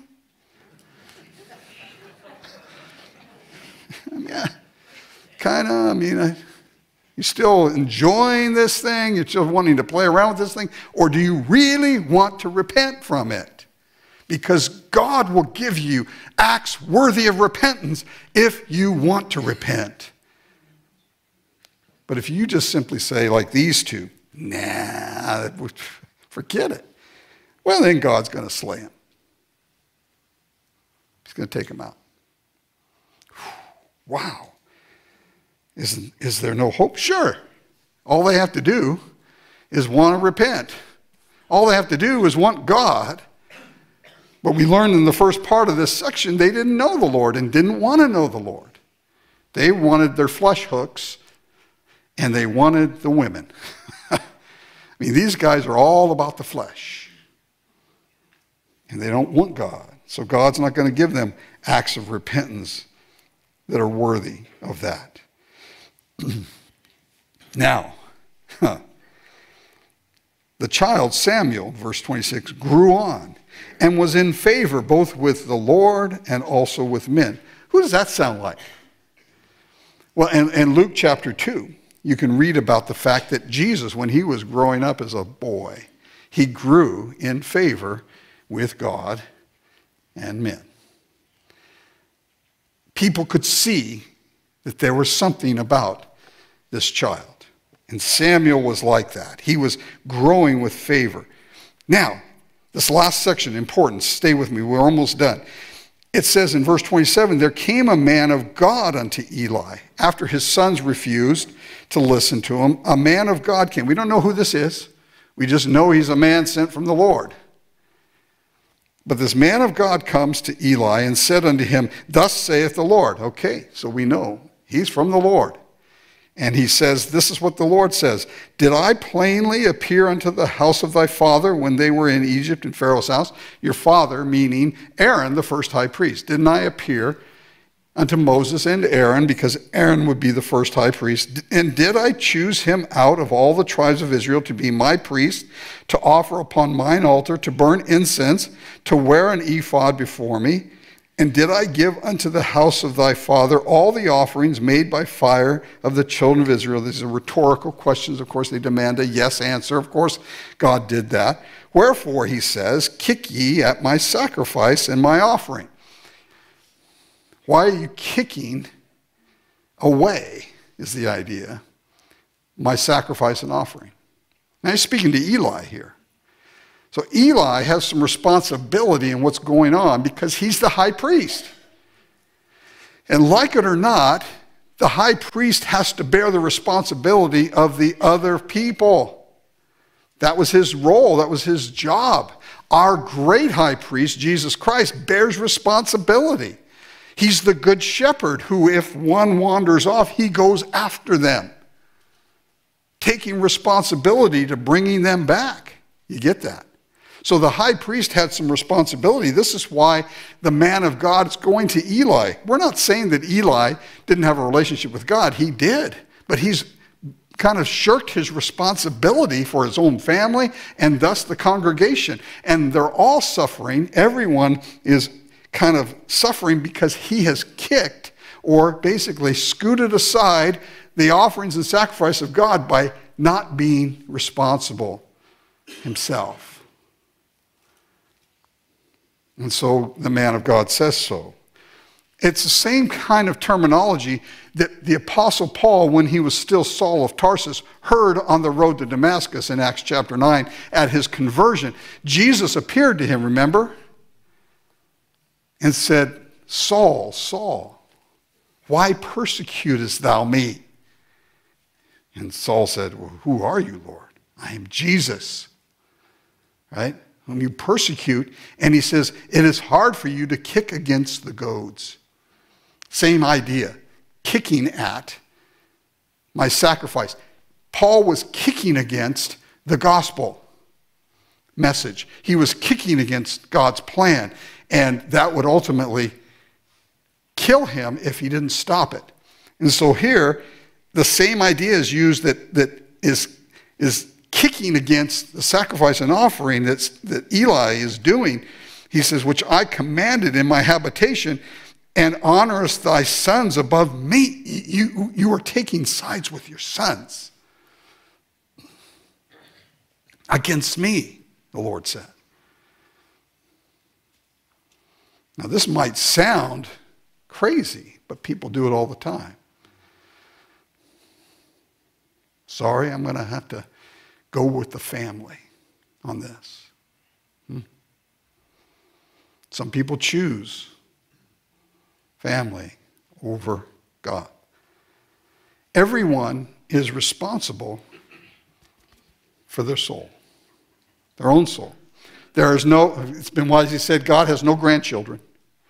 You still enjoying this thing? You're still wanting to play around with this thing? Or do you really want to repent from it? Because God will give you acts worthy of repentance if you want to repent. But if you just simply say, like these two, nah, forget it, well, then God's going to slay him. He's going to take him out. Wow. Is there no hope? Sure. All they have to do is want to repent. All they have to do is want God. But we learned in the first part of this section, they didn't know the Lord and didn't want to know the Lord. They wanted their flesh hooks, and they wanted the women. These guys are all about the flesh. And they don't want God. So God's not going to give them acts of repentance that are worthy of that. Now, the child Samuel, verse 26, grew on and was in favor both with the Lord and also with men. Who does that sound like? Well, in Luke chapter 2, you can read about the fact that Jesus, when he was growing up as a boy, he grew in favor with God and men. People could see that there was something about this child. And Samuel was like that. He was growing with favor. Now, this last section, important. Stay with me. We're almost done. It says in verse 27, there came a man of God unto Eli. After his sons refused to listen to him, a man of God came. We don't know who this is. We just know he's a man sent from the Lord. But this man of God comes to Eli and said unto him, thus saith the Lord. Okay, so we know he's from the Lord. And he says, this is what the Lord says. Did I plainly appear unto the house of thy father when they were in Egypt in Pharaoh's house? Your father, meaning Aaron, the first high priest. Didn't I appear unto Moses and Aaron, because Aaron would be the first high priest? And did I choose him out of all the tribes of Israel to be my priest, to offer upon mine altar, to burn incense, to wear an ephod before me? And did I give unto the house of thy father all the offerings made by fire of the children of Israel? These are rhetorical questions. Of course, they demand a yes answer. Of course, God did that. Wherefore, he says, kick ye at my sacrifice and my offering. Why are you kicking away, is the idea, my sacrifice and offering? Now he's speaking to Eli here. So Eli has some responsibility in what's going on because he's the high priest. And like it or not, the high priest has to bear the responsibility of the other people. That was his role. That was his job. Our great high priest, Jesus Christ, bears responsibility. He's the good shepherd who, if one wanders off, he goes after them, taking responsibility to bringing them back. You get that? So the high priest had some responsibility. This is why the man of God is going to Eli. We're not saying that Eli didn't have a relationship with God. He did. But he's kind of shirked his responsibility for his own family and thus the congregation. And they're all suffering. Everyone is kind of suffering because he has kicked or basically scooted aside the offerings and sacrifice of God by not being responsible himself. And so the man of God says so. It's the same kind of terminology that the Apostle Paul, when he was still Saul of Tarsus, heard on the road to Damascus in Acts chapter 9 at his conversion. Jesus appeared to him, remember? And said, Saul, Saul, why persecutest thou me? And Saul said, well, who are you, Lord? I am Jesus, right? Whom you persecute. And he says, it is hard for you to kick against the goads. Same idea, kicking at my sacrifice. Paul was kicking against the gospel message. He was kicking against God's plan. And that would ultimately kill him if he didn't stop it. And so here, the same idea is used that is kicking against the sacrifice and offering that Eli is doing. He says, which I commanded in my habitation, and honorest thy sons above me. You are taking sides with your sons against me, the Lord said. Now this might sound crazy, but people do it all the time. Sorry, I'm going to have to go with the family on this. Some people choose family over God. Everyone is responsible for their soul, their own soul. There is no, it's been wisely said, God has no grandchildren.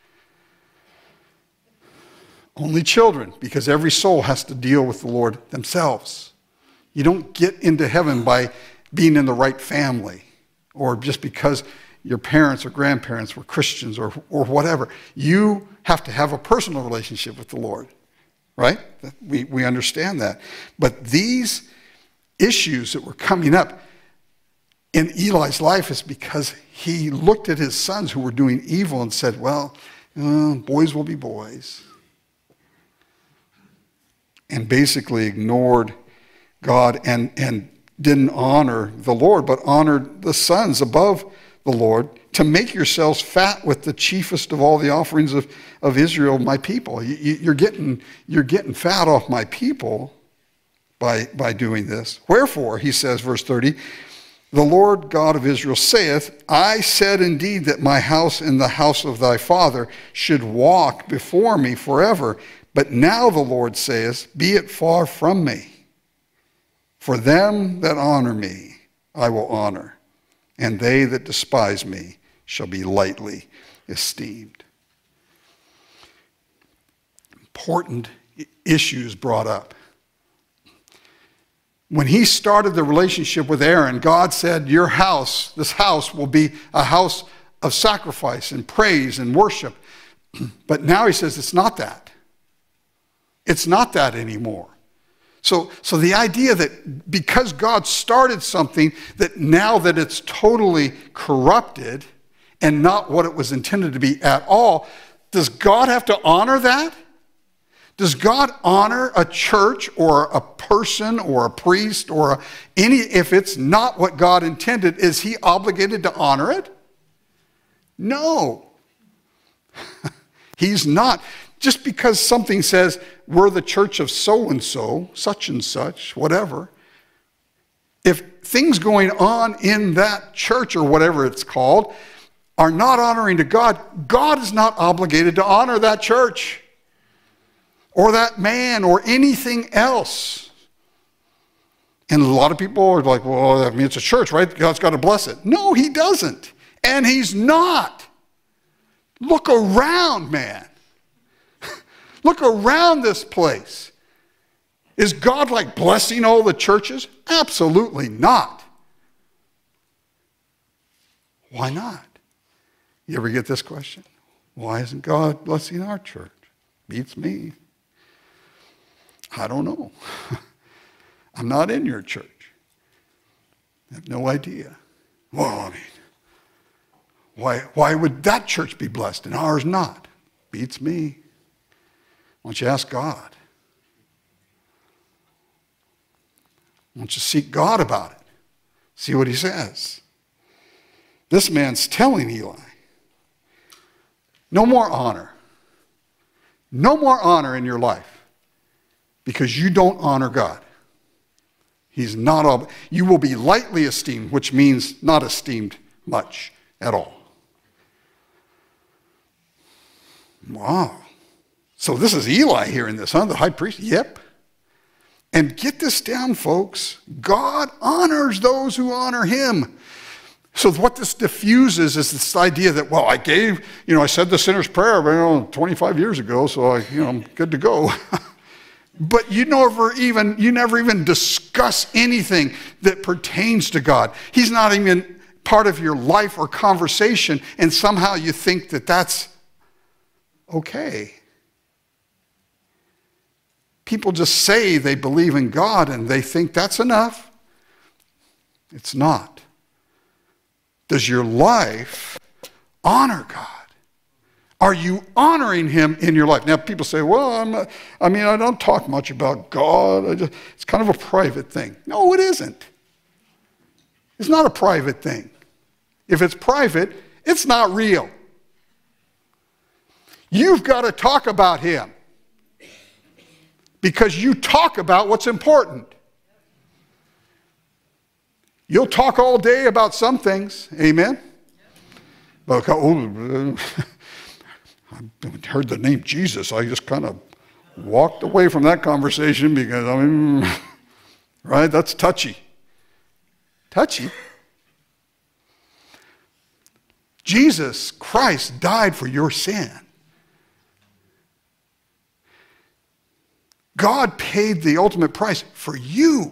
Only children, because every soul has to deal with the Lord themselves. You don't get into heaven by being in the right family or just because your parents or grandparents were Christians or whatever. You have to have a personal relationship with the Lord, right? We understand that. But these issues that were coming up in Eli's life is because he looked at his sons who were doing evil and said, well, boys will be boys. And basically ignored God and didn't honor the Lord, but honored the sons above the Lord, to make yourselves fat with the chiefest of all the offerings of Israel, my people. You're getting fat off my people by doing this. Wherefore, he says, verse 30, the Lord God of Israel saith, I said indeed that my house and the house of thy father should walk before me forever. But now the Lord saith, be it far from me. For them that honor me, I will honor, and they that despise me shall be lightly esteemed. Important issues brought up. When he started the relationship with Aaron, God said, your house, this house will be a house of sacrifice and praise and worship. But now he says it's not that. It's not that anymore. So the idea that because God started something, that now that it's totally corrupted and not what it was intended to be at all, does God have to honor that? Does God honor a church or a person or a priest or if it's not what God intended, is he obligated to honor it? No. He's not. Just because something says we're the church of so-and-so, such and such, whatever, If things going on in that church or whatever it's called are not honoring to God, God is not obligated to honor that church or that man or anything else. And a lot of people are like, well, I mean, it's a church, right? God's got to bless it. No, he doesn't. And he's not. Look around, man. Look around this place. Is God like blessing all the churches? Absolutely not. Why not? You ever get this question? Why isn't God blessing our church? Beats me. I don't know. I'm not in your church. I have no idea. Well, I mean, why would that church be blessed and ours not? Beats me. Why don't you ask God? Why don't you seek God about it? See what he says. This man's telling Eli, no more honor. No more honor in your life because you don't honor God. He's not, you will be lightly esteemed, which means not esteemed much at all. Wow. So this is Eli hearing this, huh? The high priest? Yep. And get this down, folks. God honors those who honor him. So what this diffuses is this idea that, well, I said the sinner's prayer 25 years ago, so I'm good to go. But you never even discuss anything that pertains to God. He's not even part of your life or conversation, and somehow you think that that's okay. People just say they believe in God and they think that's enough. It's not. Does your life honor God? Are you honoring him in your life? Now, people say, well, I don't talk much about God. It's kind of a private thing. No, it isn't. It's not a private thing. If it's private, it's not real. You've got to talk about him because you talk about what's important. You'll talk all day about some things. Amen? But, I heard the name Jesus. I just kind of walked away from that conversation because, right? That's touchy. Touchy. Jesus Christ died for your sin. God paid the ultimate price for you.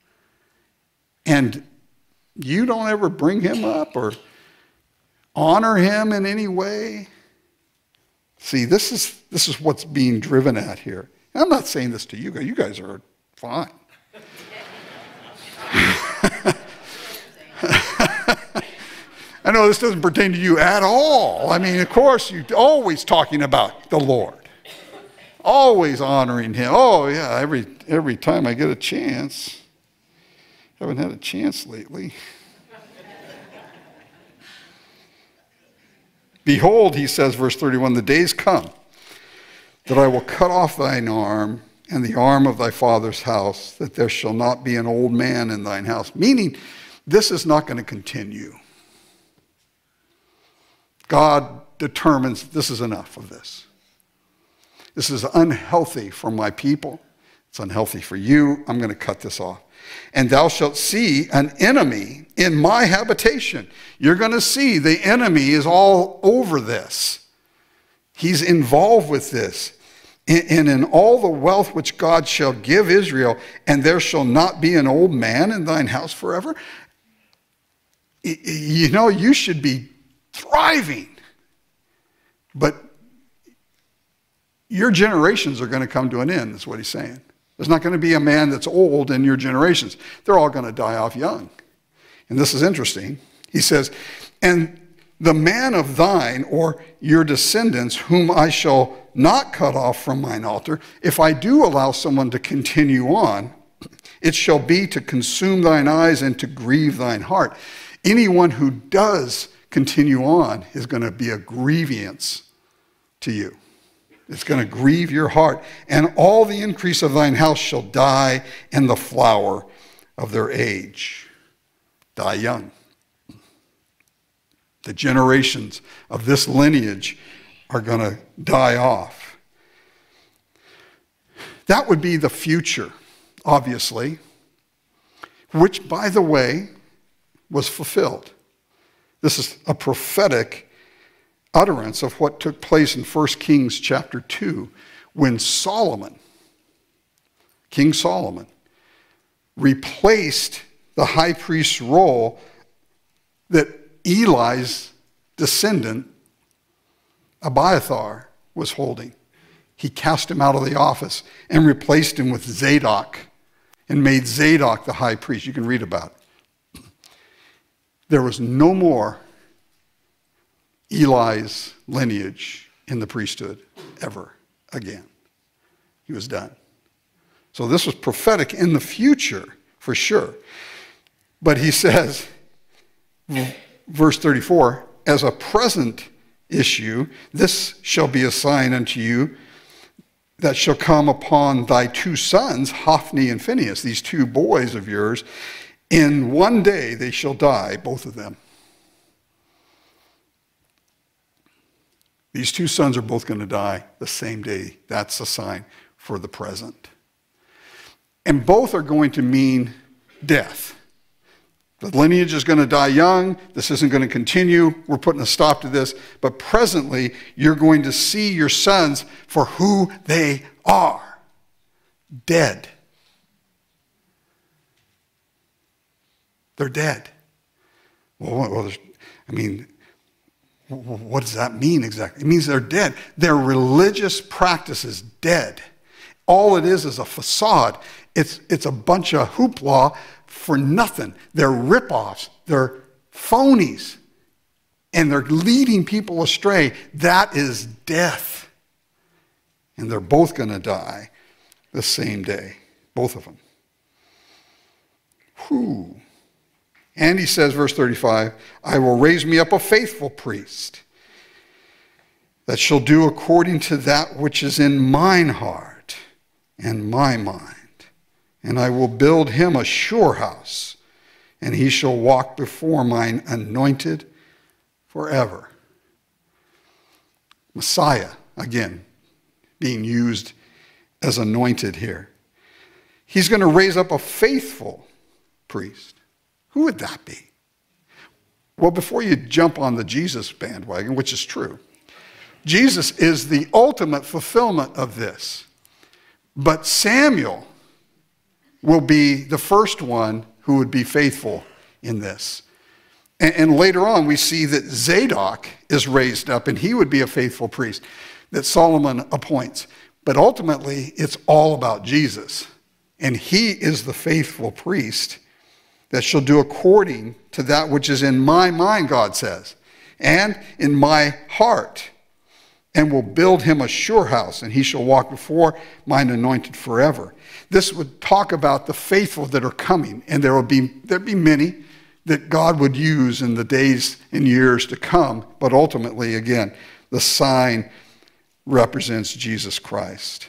And you don't ever bring him up or honor him in any way. See, this is what's being driven at here. And I'm not saying this to you guys. You guys are fine. I know this doesn't pertain to you at all. I mean, of course, you're always talking about the Lord. Always honoring him. Oh, yeah, every time I get a chance. Haven't had a chance lately. Behold, he says, verse 31, the days come that I will cut off thine arm and the arm of thy father's house, that there shall not be an old man in thine house. Meaning, this is not going to continue. God determines this is enough of this. This is unhealthy for my people. It's unhealthy for you. I'm going to cut this off. And thou shalt see an enemy in my habitation. You're going to see the enemy is all over this. He's involved with this. And in all the wealth which God shall give Israel, and there shall not be an old man in thine house forever. You know, you should be thriving. But your generations are going to come to an end, is what he's saying. There's not going to be a man that's old in your generations. They're all going to die off young. And this is interesting. He says, and the man of thine, or your descendants, whom I shall not cut off from mine altar, if I do allow someone to continue on, it shall be to consume thine eyes and to grieve thine heart. Anyone who does continue on is going to be a grievance to you. It's going to grieve your heart. And all the increase of thine house shall die, and the flower of their age die young. The generations of this lineage are going to die off. That would be the future, obviously, which, by the way, was fulfilled. This is a prophetic utterance of what took place in 1 Kings chapter 2, when King Solomon, replaced the high priest's role that Eli's descendant, Abiathar, was holding. He cast him out of the office and replaced him with Zadok and made Zadok the high priest. You can read about it. There was no more Eli's lineage in the priesthood ever again. He was done. So this was prophetic in the future, for sure. But he says, verse 34, as a present issue, this shall be a sign unto you that shall come upon thy two sons, Hophni and Phinehas, these two boys of yours. In one day they shall die, both of them. These two sons are both going to die the same day. That's a sign for the present. And both are going to mean death. The lineage is going to die young. This isn't going to continue. We're putting a stop to this. But presently, you're going to see your sons for who they are. Dead. They're dead. Well, I mean, what does that mean exactly? It means they're dead. Their religious practice is dead. All it is a facade. It's a bunch of hoopla for nothing. They're rip-offs. They're phonies. And they're leading people astray. That is death. And they're both going to die the same day. Both of them. Whew. And he says, verse 35, I will raise me up a faithful priest that shall do according to that which is in mine heart and my mind. And I will build him a sure house, and he shall walk before mine anointed forever. Messiah, again, being used as anointed here. He's going to raise up a faithful priest. Who would that be? Well, before you jump on the Jesus bandwagon, which is true, Jesus is the ultimate fulfillment of this. But Samuel will be the first one who would be faithful in this. And later on, we see that Zadok is raised up, and he would be a faithful priest that Solomon appoints. But ultimately, it's all about Jesus. And he is the faithful priest that shall do according to that which is in my mind, God says, and in my heart, and will build him a sure house, and he shall walk before mine anointed forever. This would talk about the faithful that are coming, and there'd be many that God would use in the days and years to come, but ultimately, again, the sign represents Jesus Christ.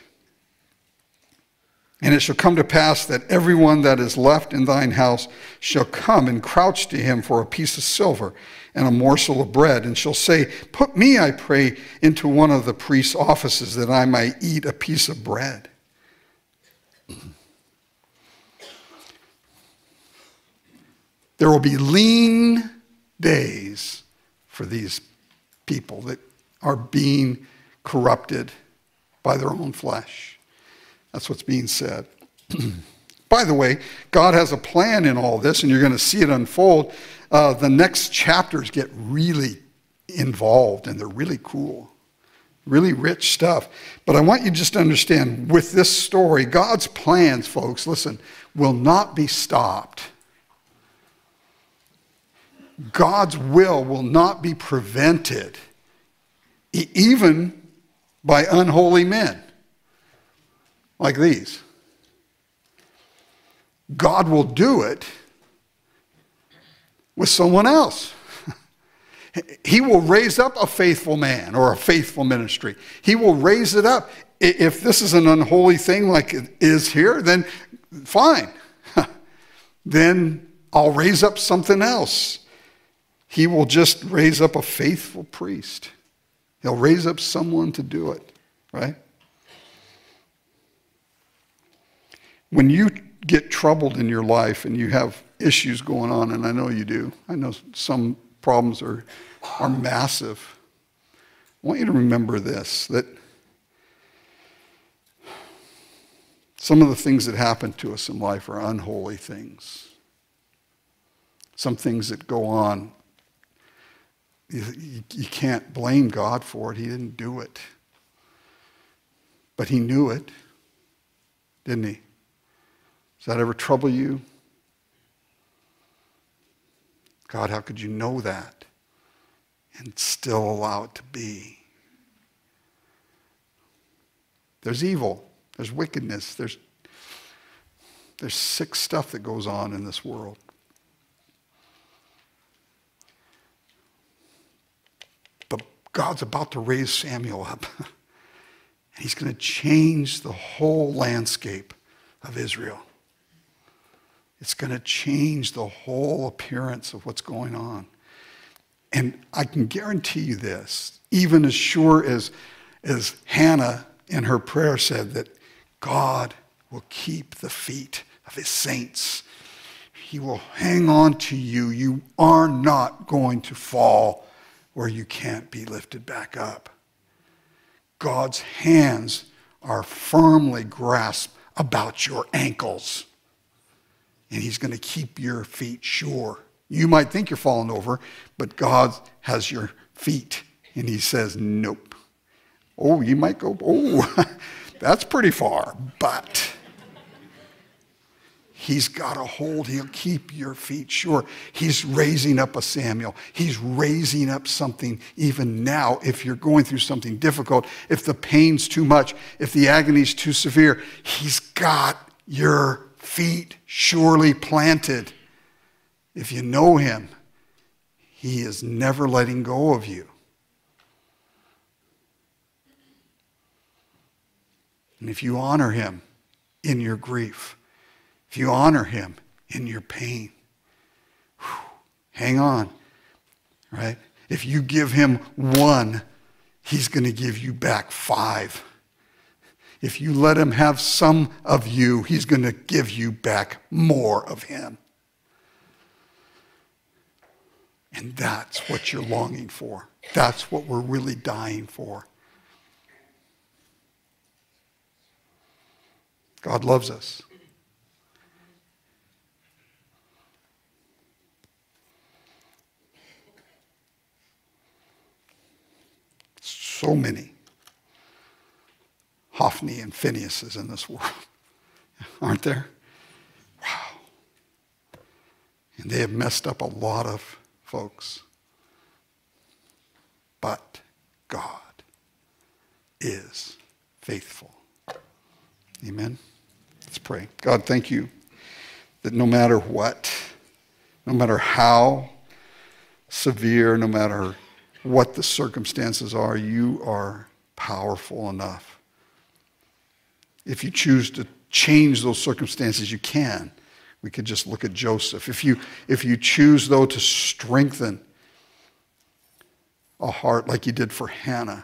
And it shall come to pass that everyone that is left in thine house shall come and crouch to him for a piece of silver and a morsel of bread, and shall say, put me, I pray, into one of the priest's offices, that I might eat a piece of bread. There will be lean days for these people that are being corrupted by their own flesh. That's what's being said. By the way, God has a plan in all this, and you're going to see it unfold. The next chapters get really involved, and they're really cool. Really rich stuff. But I want you just to understand, with this story, God's plans, folks, listen, will not be stopped. God's will not be prevented, even by unholy men like these. God will do it with someone else. He will raise up a faithful man or a faithful ministry. He will raise it up. If this is an unholy thing like it is here, then fine. then I'll raise up something else. He will just raise up a faithful priest. He'll raise up someone to do it, right? When you get troubled in your life and you have issues going on, and I know you do. I know some problems are massive. I want you to remember this, that some of the things that happen to us in life are unholy things. Some things that go on, you can't blame God for it. He didn't do it. But he knew it, didn't he? Does that ever trouble you? God, how could you know that and still allow it to be? There's evil. There's wickedness. There's sick stuff that goes on in this world. But God's about to raise Samuel up. And he's going to change the whole landscape of Israel. It's going to change the whole appearance of what's going on. And I can guarantee you this, even as sure as Hannah in her prayer said that God will keep the feet of his saints. He will hang on to you. You are not going to fall where you can't be lifted back up. God's hands are firmly grasped about your ankles. And he's going to keep your feet sure. You might think you're falling over, but God has your feet. And he says, nope. Oh, you might go, oh, that's pretty far. But he's got a hold. He'll keep your feet sure. He's raising up a Samuel. He's raising up something even now if you're going through something difficult, if the pain's too much, if the agony's too severe. He's got your feet surely planted. If you know him, he is never letting go of you. And if you honor him in your grief, if you honor him in your pain, hang on, right? If you give him 1, he's going to give you back 5. If you let him have some of you, he's going to give you back more of him. And that's what you're longing for. That's what we're really dying for. God loves us. So many Hophni and Phinehas's in this world, aren't there? Wow. And they have messed up a lot of folks. But God is faithful. Amen. Let's pray. God, thank you that no matter what, no matter how severe, no matter what the circumstances are, you are powerful enough. If you choose to change those circumstances, you can. We could just look at Joseph. If you choose, though, to strengthen a heart like you did for Hannah,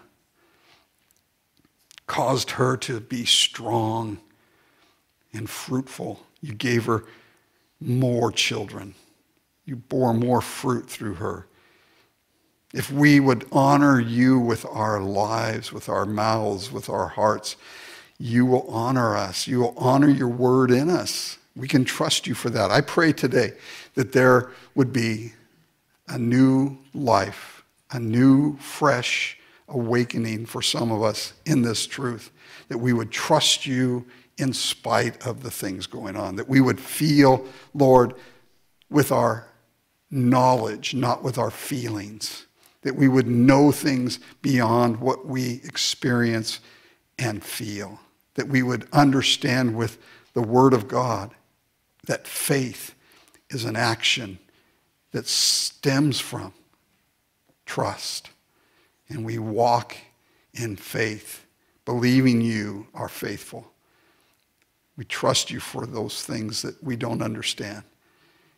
caused her to be strong and fruitful. You gave her more children. You bore more fruit through her. If we would honor you with our lives, with our mouths, with our hearts, you will honor us. You will honor your word in us. We can trust you for that. I pray today that there would be a new life, a new, fresh awakening for some of us in this truth, that we would trust you in spite of the things going on, that we would feel, Lord, with our knowledge, not with our feelings, that we would know things beyond what we experience and feel, that we would understand with the Word of God that faith is an action that stems from trust. And we walk in faith, believing you are faithful. We trust you for those things that we don't understand.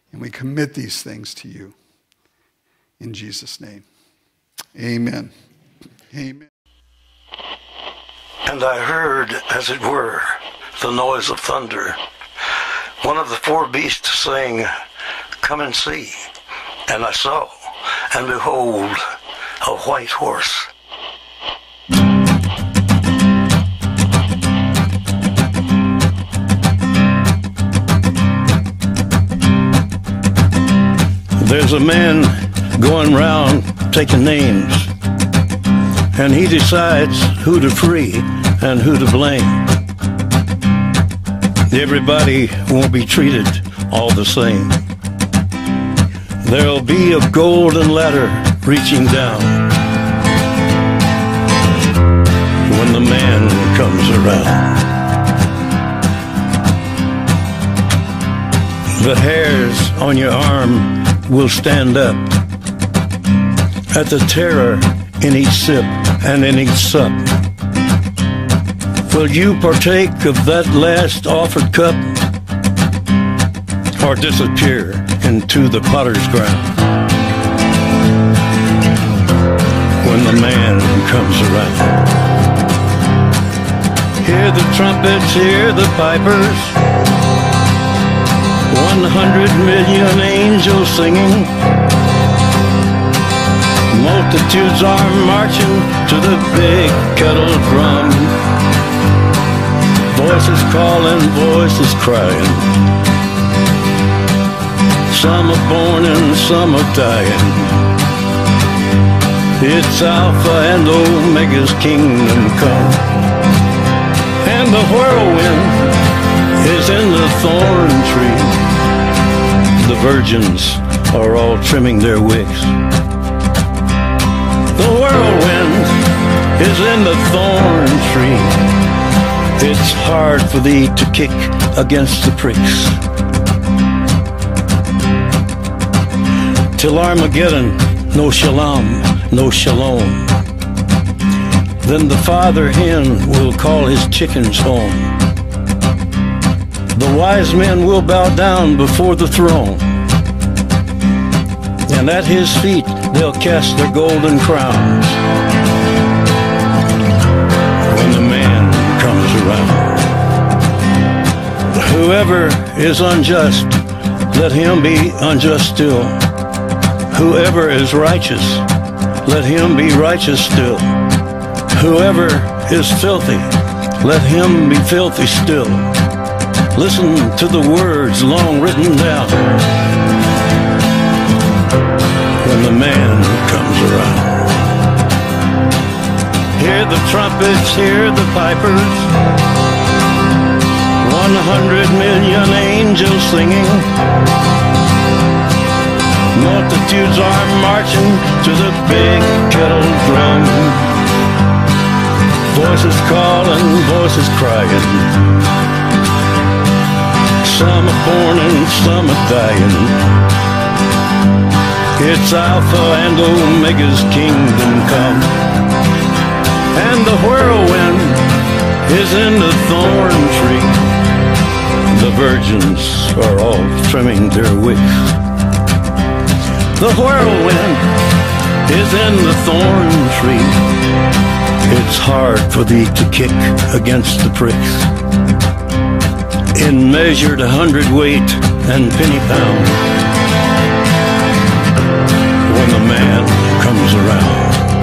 And we commit these things to you. In Jesus' name. Amen. Amen. And I heard, as it were, the noise of thunder. One of the four beasts saying, "Come and see." And I saw, and behold, a white horse. There's a man going round taking names, and he decides who to free and who to blame. Everybody won't be treated all the same. There'll be a golden ladder reaching down when the man comes around. The hairs on your arm will stand up at the terror in each sip and in each sup. Will you partake of that last offered cup, or disappear into the potter's ground when the man comes around? Hear the trumpets, hear the pipers, 100 million angels singing. Multitudes are marching to the big kettle drum. Voices calling, voices crying. Some are born and some are dying. It's Alpha and Omega's kingdom come. And the whirlwind is in the thorn tree. The virgins are all trimming their wicks. The whirlwind is in the thorn tree. It's hard for thee to kick against the pricks. Till Armageddon, no shalom, no shalom. Then the father hen will call his chickens home. The wise men will bow down before the throne, and at his feet they'll cast their golden crowns when the man comes around. Whoever is unjust, let him be unjust still. Whoever is righteous, let him be righteous still. Whoever is filthy, let him be filthy still. Listen to the words long written down when the man comes around. Hear the trumpets, hear the pipers, 100 million angels singing. Multitudes are marching to the big kettle drum. Voices calling, voices crying. Some are born and some are dying. It's Alpha and Omega's kingdom come. And the whirlwind is in the thorn tree. The virgins are all trimming their wicks. The whirlwind is in the thorn tree. It's hard for thee to kick against the pricks. In measured 100-weight and penny pound when the man comes around.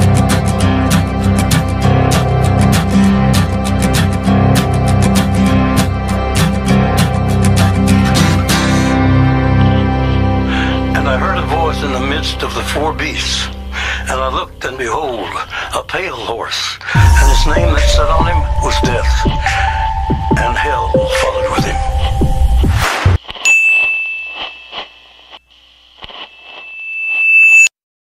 And I heard a voice in the midst of the four beasts, and I looked, and behold, a pale horse, and his name that sat on him was Death, and hell